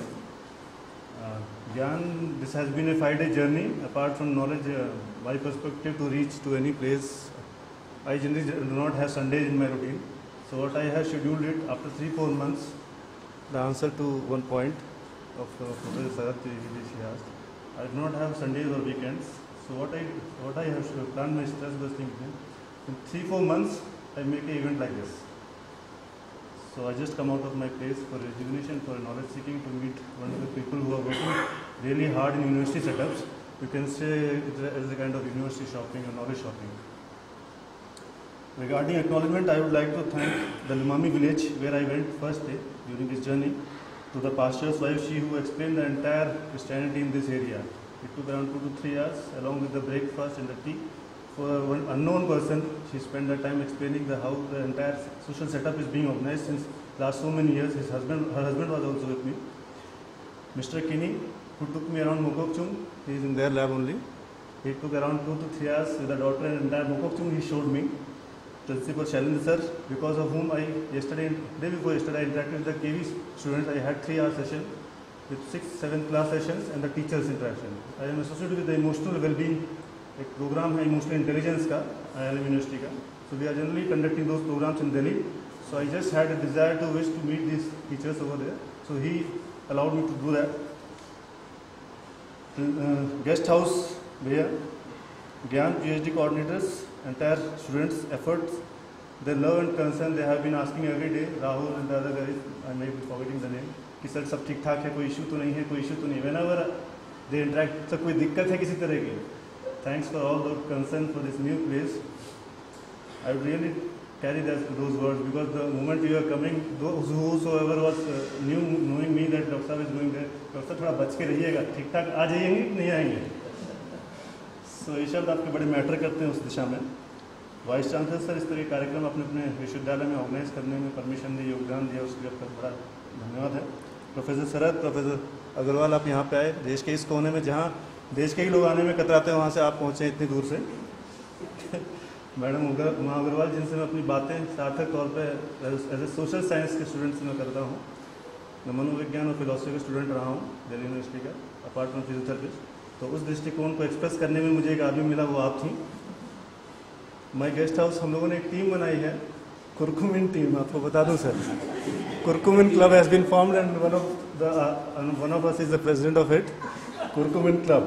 Gyan, this has been a 5-day journey. Apart from knowledge, my perspective to reach to any place, I generally do not have Sundays in my routine. So what I have scheduled it after 3-4 months, the answer to one point of Professor Sarat she asked. I do not have Sundays or weekends. So what I have planned my stress busting in 3-4 months, I make an event like this. So I just come out of my place for rejuvenation, for knowledge seeking, to meet wonderful people who are working really hard in university setups. You can say it is a kind of university shopping or knowledge shopping. Regarding acknowledgement, I would like to thank the Lumami village where I went first day during this journey, to the pastor's wife, she who explained the entire Christianity in this area. It took around 2 to 3 hours along with the breakfast and the tea. For one unknown person, she spent the time explaining how the entire social setup is being organized since last so many years. Her husband was also with me. Mr. Kinney, who took me around Mokokchung, he is in their lab only. He took around 2 to 3 hours with the daughter and entire Mokokchung he showed me. Principal Shailendra sir, because of whom day before yesterday, I interacted with the KV students. I had 3-hour session with 6th, 7th class sessions and the teachers interaction. I am associated with the emotional well-being. एक program है emotional intelligence का IIM university का. So we are generally conducting those programs in Delhi. So I just had a desire to wish to meet these teachers over there. So he allowed me to do that. Guest house where Gyan PhD coordinators, entire students' efforts, their love and concern, they have been asking every day. Rahul and the other guys, I may be forgetting the name, कि sir सब ठीक ठाक है, कोई issue तो नहीं है, कोई इशू तो नहीं. Whenever they interact, सर कोई दिक्कत है किसी तरह की. Thanks for all the concern for this new place. I would really carry those words, because the moment you are coming, whosoever was new knowing me that Dr. Saab is going there, Dr. Saab थोड़ा बच के रहिएगा, ठीक ठाक आ जाएंगे कि नहीं आएंगे. So ये शब्द आपके बड़े मैटर करते हैं उस दिशा में. वाइस चांसलर सर इस तरह के कार्यक्रम अपने विश्वविद्यालय में ऑर्गेनाइज करने में परमिशन दी, योगदान दिया, उसके लिए आपका बड़ा धन्यवाद है. प्रोफेसर शरद, प्रोफेसर अग्रवाल, आप यहाँ पे आए देश के इस कोने में जहाँ देश के ही लोग आने में कतराते हैं, वहाँ से आप पहुँचे इतनी दूर से. मैडम उमा अग्रवाल, जिनसे मैं अपनी बातें सार्थक तौर पे एज ए सोशल साइंस के स्टूडेंट से मैं करता हूँ. मैं मनोविज्ञान और फिलोसफी का स्टूडेंट रहा हूँ दिल्ली यूनिवर्सिटी का, अपार्ट फ्रॉम फिजियोथेरेपिस्ट. तो उस दृष्टिकोण को एक्सप्रेस करने में मुझे एक आदमी मिला, वो आप थी. माई गेस्ट हाउस, हम लोगों ने एक टीम बनाई है, कुरकुमिन टीम. आपको बता दूँ sir, Kurkumin club has been formed and one of us is the president of it, Kurkumin Club.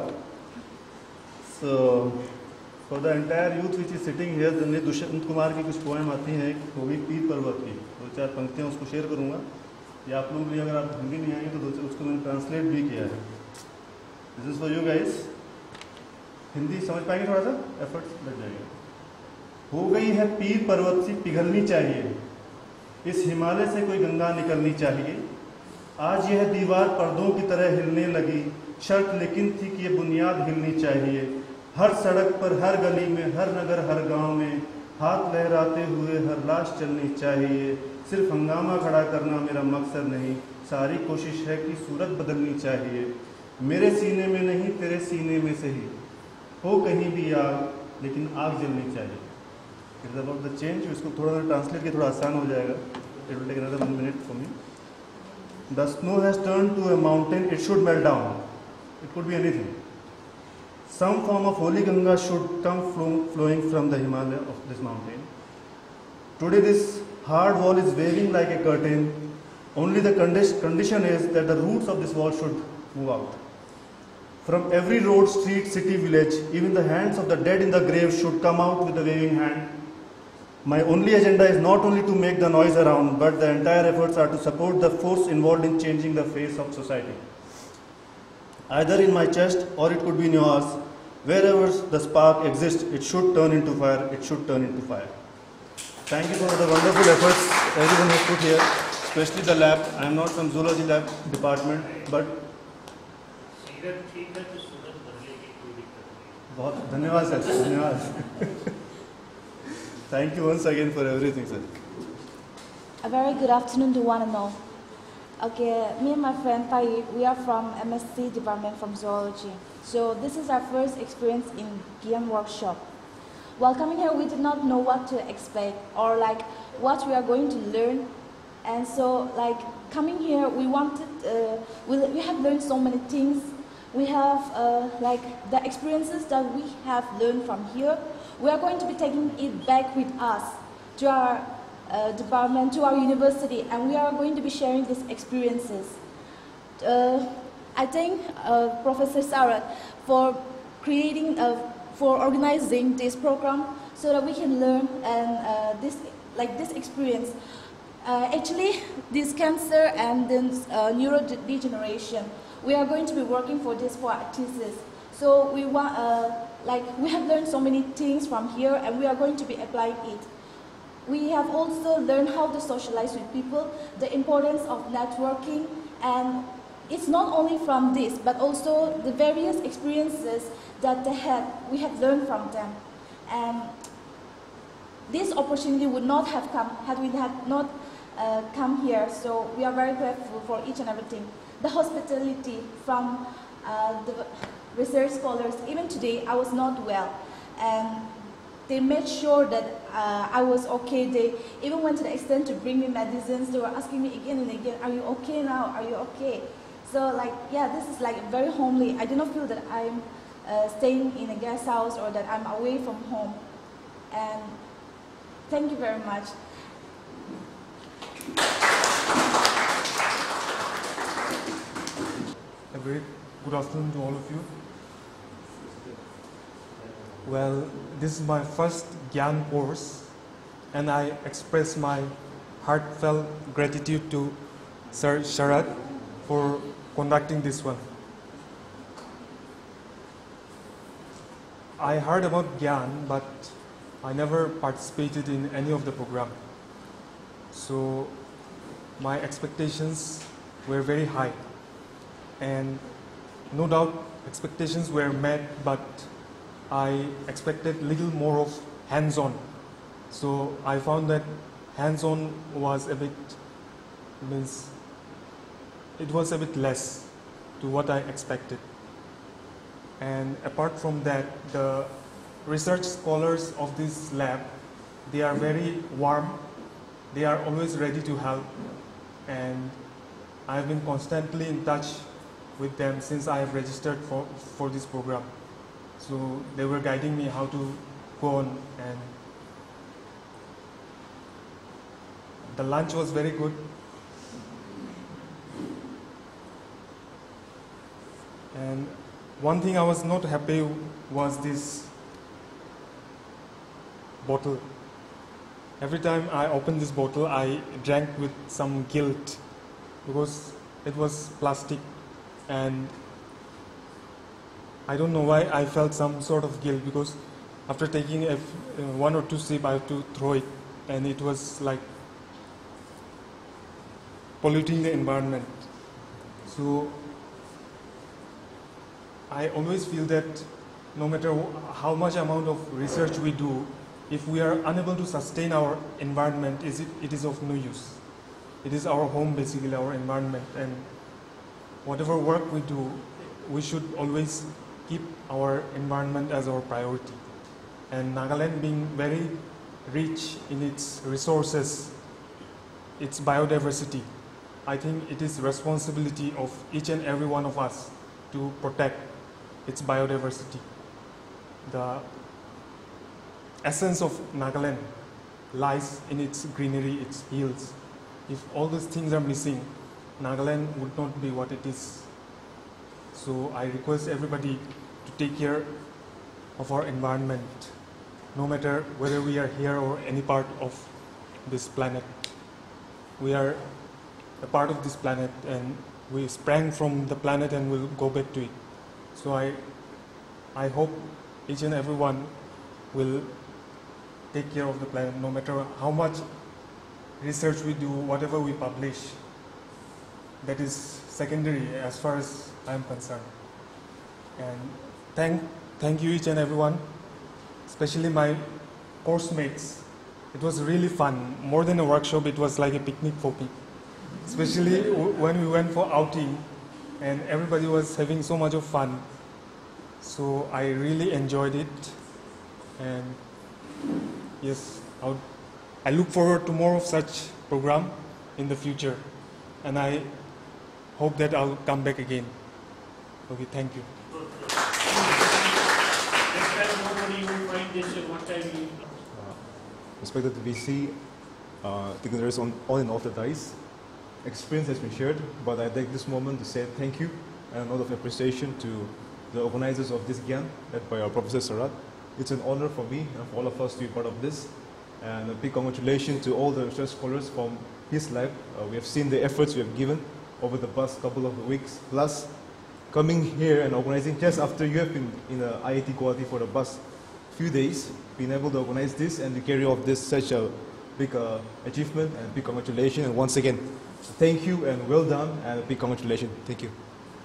So, for the entire youth which is sitting here, Dushyant Kumar की कुछ पोएम आती हैं, वो भी पीर पर्वत की 2-4 पंक्तियाँ उसको शेयर करूँगा. या आप लोग भी, अगर आप हिंदी नहीं आएंगे तो उसको मैंने ट्रांसलेट भी किया है. This is for you guys. Hindi समझ पाएंगे? थोड़ा सा एफर्ट लग जाएगा. हो गई है पीर पर्वत सी पिघलनी चाहिए, इस हिमालय से कोई गंगा निकलनी चाहिए. आज यह दीवार पर्दों की तरह हिलने लगी, शर्त लेकिन थी कि ये बुनियाद हिलनी चाहिए. हर सड़क पर, हर गली में, हर नगर, हर गांव में हाथ लहराते हुए हर लाश चलनी चाहिए. सिर्फ हंगामा खड़ा करना मेरा मकसद नहीं, सारी कोशिश है कि सूरत बदलनी चाहिए. मेरे सीने में नहीं, तेरे सीने में से ही हो कहीं भी आग, लेकिन आग जलनी चाहिए. It is about the change. इसको थोड़ा सा ट्रांसलेट किया, थोड़ा आसान हो जाएगा. It will take another 1 minute for me. The snow has turned to a mountain, it should melt down. It could be anything. Some form of holy Ganga should come flowing from the Himalaya of this mountain. Today this hard wall is waving like a curtain. Only the condition is that the roots of this wall should move out. From every road, street, city, village, even the hands of the dead in the grave should come out with a waving hand. My only agenda is not only to make the noise around, but the entire efforts are to support the force involved in changing the face of society. Either in my chest or it could be in yours. Wherever the spark exists, it should turn into fire. It should turn into fire. Thank you for the wonderful efforts everyone has put here, especially the lab. I am not from zoology lab department, but बहुत धन्यवाद sir, धन्यवाद. Thank you once again for everything, sir. A very good afternoon to one and all. Okay, me and my friend Tayyip, we are from MSc department from zoology. So this is our first experience in GYAN workshop. While coming here, we did not know what to expect or like what we are going to learn. And so like coming here, we wanted, we have learned so many things. We have like the experiences that we have learned from here. We are going to be taking it back with us to our department, to our university, and we are going to be sharing these experiences. I thank Professor Sharat for creating, for organizing this program so that we can learn and this experience. Actually, this cancer and this neurodegeneration, we are going to be working for this for our thesis. So we want, we have learned so many things from here, and we are going to be applying it. We have also learned how to socialize with people, the importance of networking, and it's not only from this, but also the various experiences that they had, we have learned from them. And this opportunity would not have come had we had not come here, so we are very grateful for each and everything. The hospitality from the research scholars, even today I was not well, and they made sure that I was okay. They even went to the extent to bring me medicines. They were asking me again and again, are you okay now? Are you okay? So like, yeah, this is like very homely. I do not feel that I'm staying in a guest house or that I'm away from home. And thank you very much. A very good afternoon to all of you. Well, this is my first GYAN course, and I express my heartfelt gratitude to Sir Sharat for conducting this one. I heard about GYAN, but I never participated in any of the program. So my expectations were very high, and no doubt expectations were met, but I expected little more of hands-on. So I found that hands-on was a bit, it was a bit less to what I expected. And apart from that, the research scholars of this lab, they are very warm, they are always ready to help, and I've been constantly in touch with them since I have registered for this program. So they were guiding me how to go on, and the lunch was very good. And one thing I was not happy was this bottle. Every time I opened this bottle, I drank with some guilt because it was plastic, and I don't know why I felt some sort of guilt, because after taking one or two sips, I had to throw it, and it was like polluting the environment. So I always feel that no matter how much amount of research we do, if we are unable to sustain our environment, it is of no use. It is our home, basically, our environment, and whatever work we do, we should always keep our environment as our priority. And Nagaland being very rich in its resources, its biodiversity, I think it is responsibility of each and every one of us to protect its biodiversity. The essence of Nagaland lies in its greenery, its hills. If all those things are missing, Nagaland would not be what it is. So I request everybody to take care of our environment, no matter whether we are here or any part of this planet. We are a part of this planet, and we sprang from the planet and will go back to it. So I hope each and every one will take care of the planet, no matter how much research we do, whatever we publish. That is secondary as far as I am concerned. And thank you each and everyone, especially my course mates. It was really fun. More than a workshop, it was like a picnic for me. especially when we went for outing and everybody was having so much of fun. So I really enjoyed it, and yes, I look forward to more of such program in the future, and I hope that I'll come back again. Okay, thank you. Respected VC, dignitaries on and off the dais, experience has been shared, but I take this moment to say thank you and a note of appreciation to the organizers of this Gyan, led by our Professor Sarat. It's an honor for me and for all of us to be part of this. And a big congratulations to all the research scholars from his lab. We have seen the efforts we have given over the past couple of weeks, plus coming here and organizing just after you have been in the IIT Guwahati for the past few days, being able to organize this and to carry off this such a big achievement and big congratulations. And once again, thank you and well done and a big congratulations. Thank you.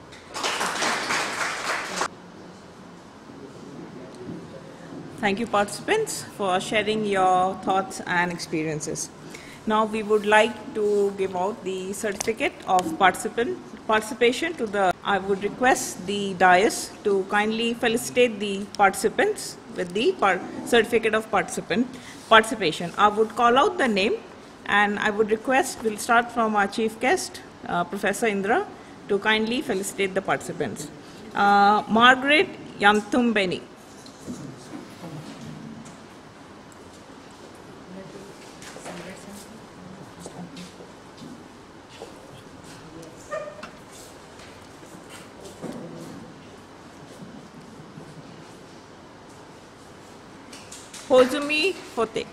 Thank you, participants, for sharing your thoughts and experiences. Now we would like to give out the certificate of participation to the. I would request the dais to kindly felicitate the participants with the certificate of participation. I would call out the name, and I would request, we'll start from our chief guest, Professor Indra, to kindly felicitate the participants. Margaret Yantumbeni. Hozumi Fote.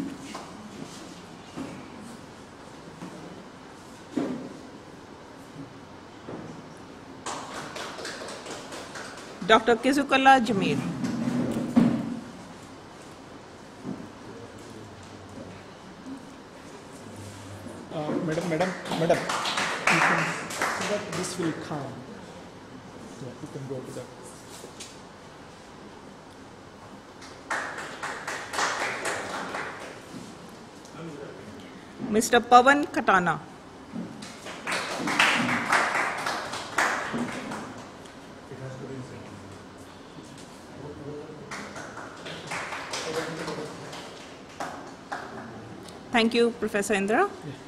Dr. Kizukala Jamil. Madam, you can see that this will come. Yeah, you can go to that. Mr. Pavan Katana. Thank you, Professor Indra.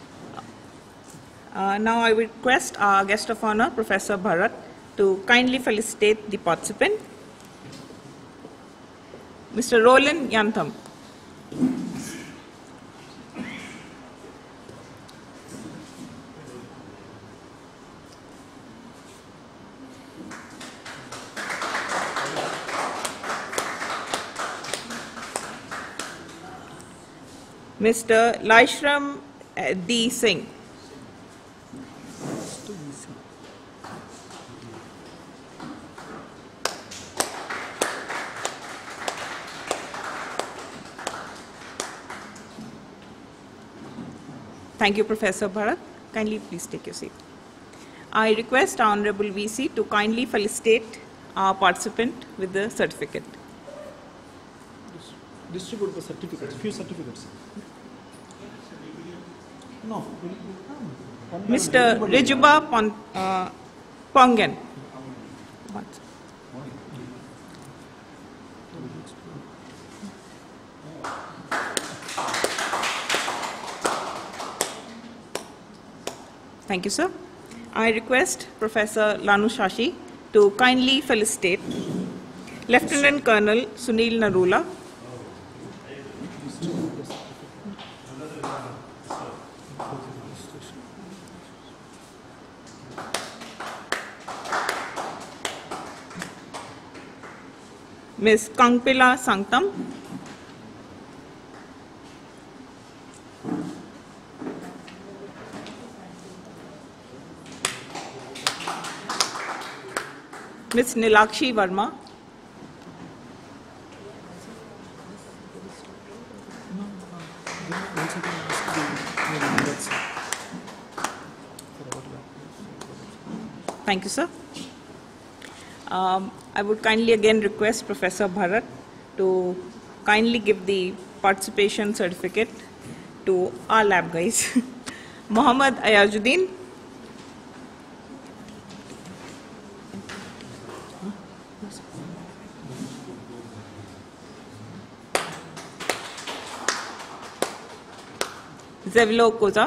Now I will request our guest of honor, Professor Bharat, to kindly felicitate the participant. Mr. Roland Yantham. Mr. Laishram D. Singh. Thank you, Professor Bharat. Kindly please take your seat. I request our Honorable VC to kindly felicitate our participant with the certificate. Distribute the certificates, few certificates. No. Mr. Rijuba Pongan. Thank you, sir. I request Professor Lanu Shashi to kindly felicitate Lieutenant Colonel Sunil Narula, Ms. Kangpila Sangtam, Ms. Nilakshi Verma, thank you, sir. I would kindly again request Professor Bharat to kindly give the participation certificate to our lab guys. Muhammad Ayazuddin. Zevilo Koza.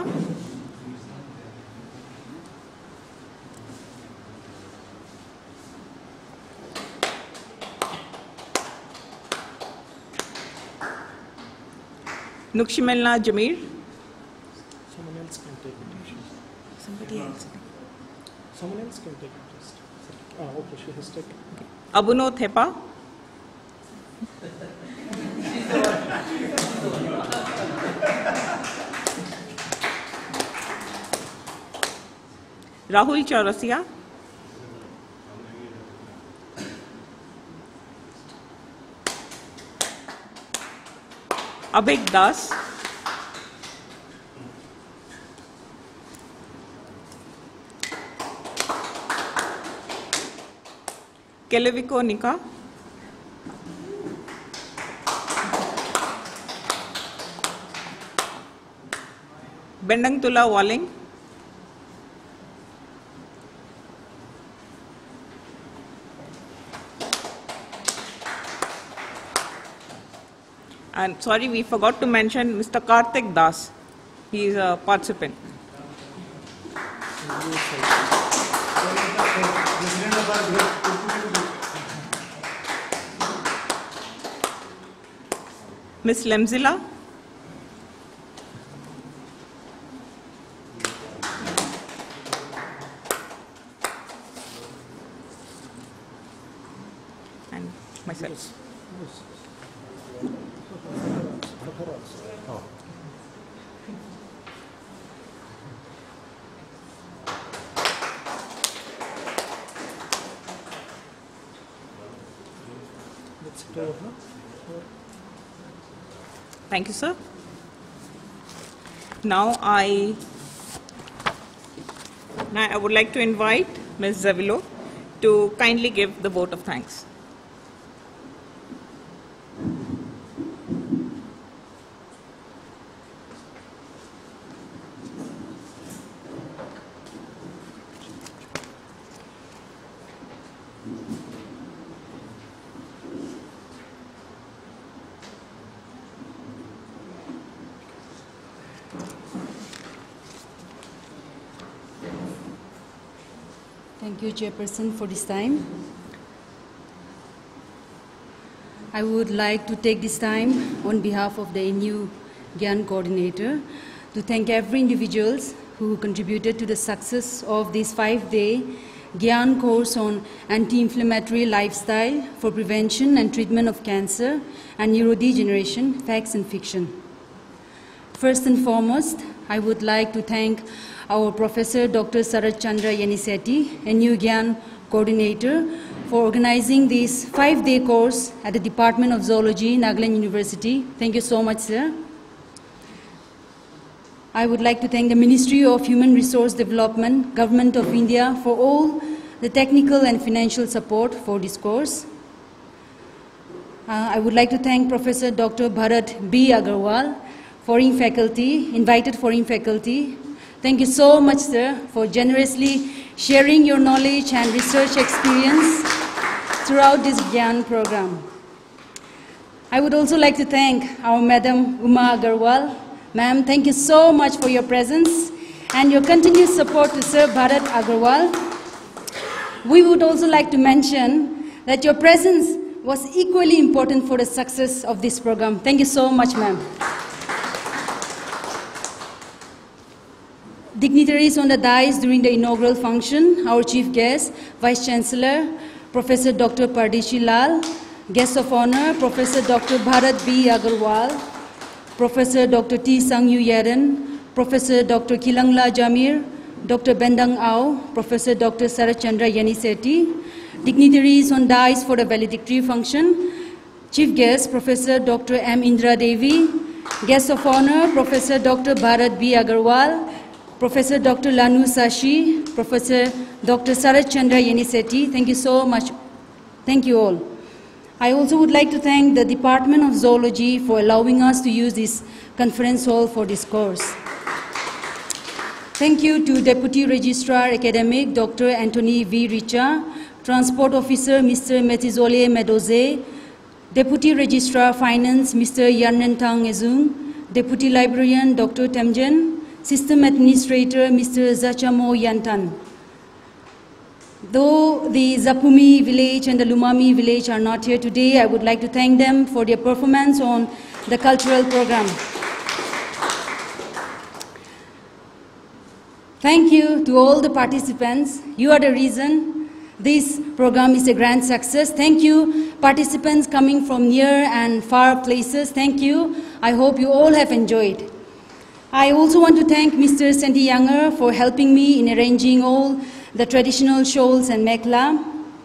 Nukshimelna Jamir. Someone else can take it. Somebody else. Someone else can take it. Just. Okay, she has taken. Okay. Abuno Thepa. Rahul Chaurasia. Abhik Das. Keleviko Nika. Bendangtula Walling. And sorry, we forgot to mention Mr. Karthik Das. He is a participant. Ms. Lemzila. And myself. Thank you, sir. Now I would like to invite Ms. Zevilo to kindly give the vote of thanks. Thank you, Chairperson, for this time. I would like to take this time on behalf of the NU GYAN Coordinator to thank every individual who contributed to the success of this 5-day GYAN course on anti-inflammatory lifestyle for prevention and treatment of cancer and neurodegeneration, facts and fiction. First and foremost, I would like to thank our Professor Dr. Sarat Chandra Yeniseti, NU GYAN Coordinator, for organizing this 5-day course at the Department of Zoology, Nagaland University. Thank you so much, sir. I would like to thank the Ministry of Human Resource Development, Government of India for all the technical and financial support for this course. I would like to thank Professor Dr. Bharat B. Agarwal, invited foreign faculty. Thank you so much, sir, for generously sharing your knowledge and research experience throughout this GYAN program. I would also like to thank our Madam Uma Agarwal. Ma'am, thank you so much for your presence and your continued support to Sir Bharat Agarwal. We would also like to mention that your presence was equally important for the success of this program. Thank you so much, ma'am. Dignitaries on the dais during the inaugural function, our chief guest, Vice Chancellor, Professor Dr. Pardeshi Lal, guest of honor, Professor Dr. Bharat B. Agarwal, Professor Dr. T. Sangyu Yaren, Professor Dr. Kilangla Jamir, Dr. Bendang Au, Professor Dr. Sarat Chandra Yeniseti, dignitaries on dais for the valedictory function, chief guest, Professor Dr. M. Indra Devi, guest of honor, Professor Dr. Bharat B. Agarwal, Professor Dr. Lanu Sashi, Professor Dr. Sarat Chandra Yeniseti. Thank you so much. Thank you all. I also would like to thank the Department of Zoology for allowing us to use this conference hall for this course. Thank you to Deputy Registrar Academic Dr. Anthony V. Richa, Transport Officer Mr. Metizole Medoze, Deputy Registrar Finance Mr. Yarnentang Ezung, Deputy Librarian Dr. Temjen, System Administrator Mr. Zachamo Yantan. Though the Zapumi village and the Lumami village are not here today, I would like to thank them for their performance on the cultural program. Thank you to all the participants. You are the reason this program is a grand success. Thank you, participants coming from near and far places. Thank you. I hope you all have enjoyed. I also want to thank Mr. Sandy Younger for helping me in arranging all the traditional shawls and mekla.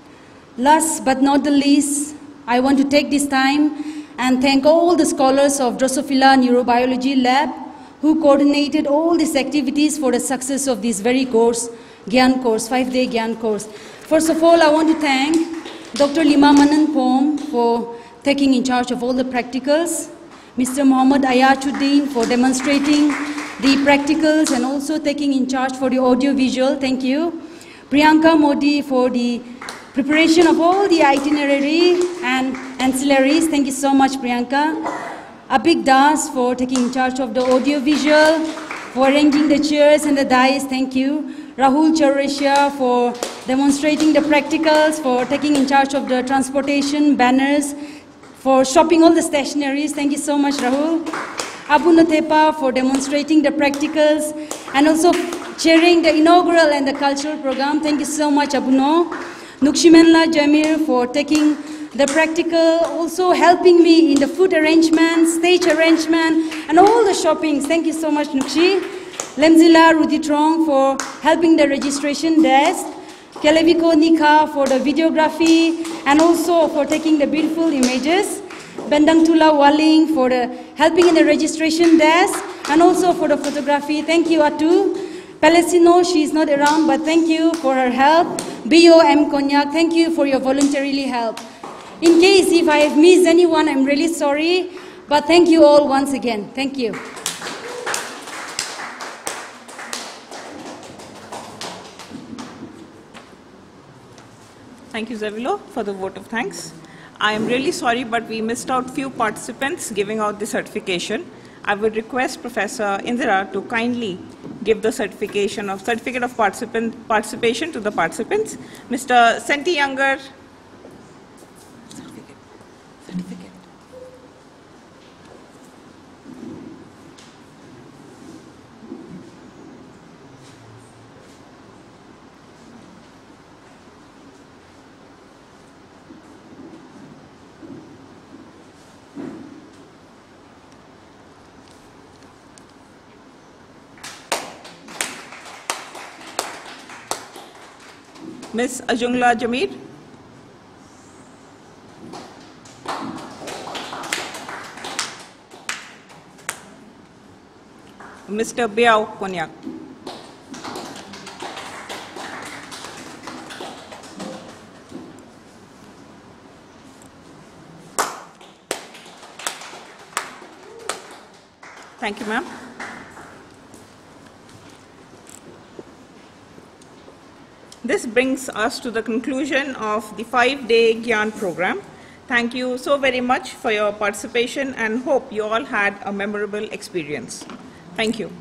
Last but not the least, I want to take this time and thank all the scholars of Drosophila Neurobiology Lab who coordinated all these activities for the success of this very course, Gyan course, 5-day Gyan course. First of all, I want to thank Dr. Lima Manan Pom for taking in charge of all the practicals, Mr. Muhammad Ayachuddin for demonstrating the practicals and also taking in charge for the audio-visual, thank you. Priyanka Modi for the preparation of all the itinerary and ancillaries, thank you so much, Priyanka. Abik Das for taking in charge of the audio-visual, for arranging the chairs and the dais, thank you. Rahul Chaureshia for demonstrating the practicals, for taking in charge of the transportation, banners, for shopping all the stationaries, thank you so much, Rahul. Abu Natepa for demonstrating the practicals and also chairing the inaugural and the cultural program, thank you so much, Abuno. Nukshimenla Jamir for taking the practical, also helping me in the food arrangement, stage arrangement, and all the shoppings. Thank you so much, Nukshi. Lemzila Ruditrong for helping the registration desk. Keleviko Nika for the videography, and also for taking the beautiful images. Bendang Tula Waling for the helping in the registration desk, and also for the photography. Thank you, Atu. Palestino, she is not around, but thank you for her help. BOM Konyak, thank you for your voluntarily help. In case if I have missed anyone, I'm really sorry, but thank you all once again. Thank you. Thank you, Zavilo, for the vote of thanks. I am really sorry, but we missed out few participants giving out the certification. I would request Professor Indira to kindly give the certificate of participation to the participants. Mr. Senti Younger. Certificate. Ms. Ajungla Jamir. Mr. Biao Konyak. Thank you, ma'am. This brings us to the conclusion of the 5-day Gyan program. Thank you so very much for your participation and hope you all had a memorable experience. Thank you.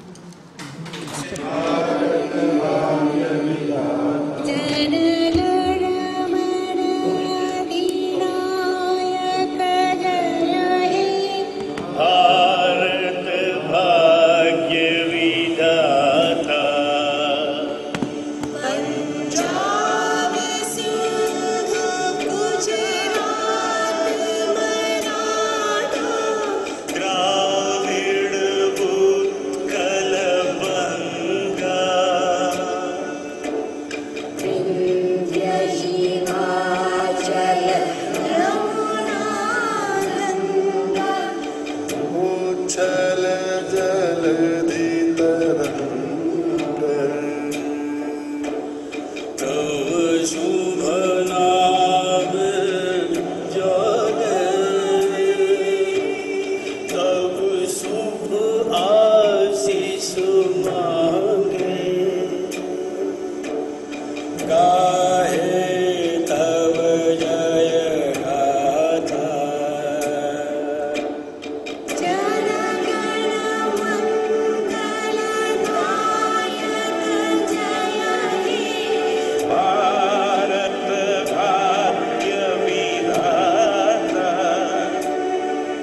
Thank you.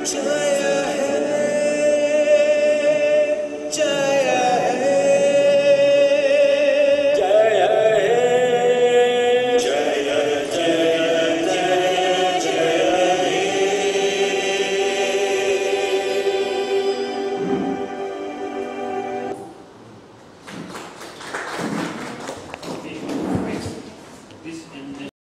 chơi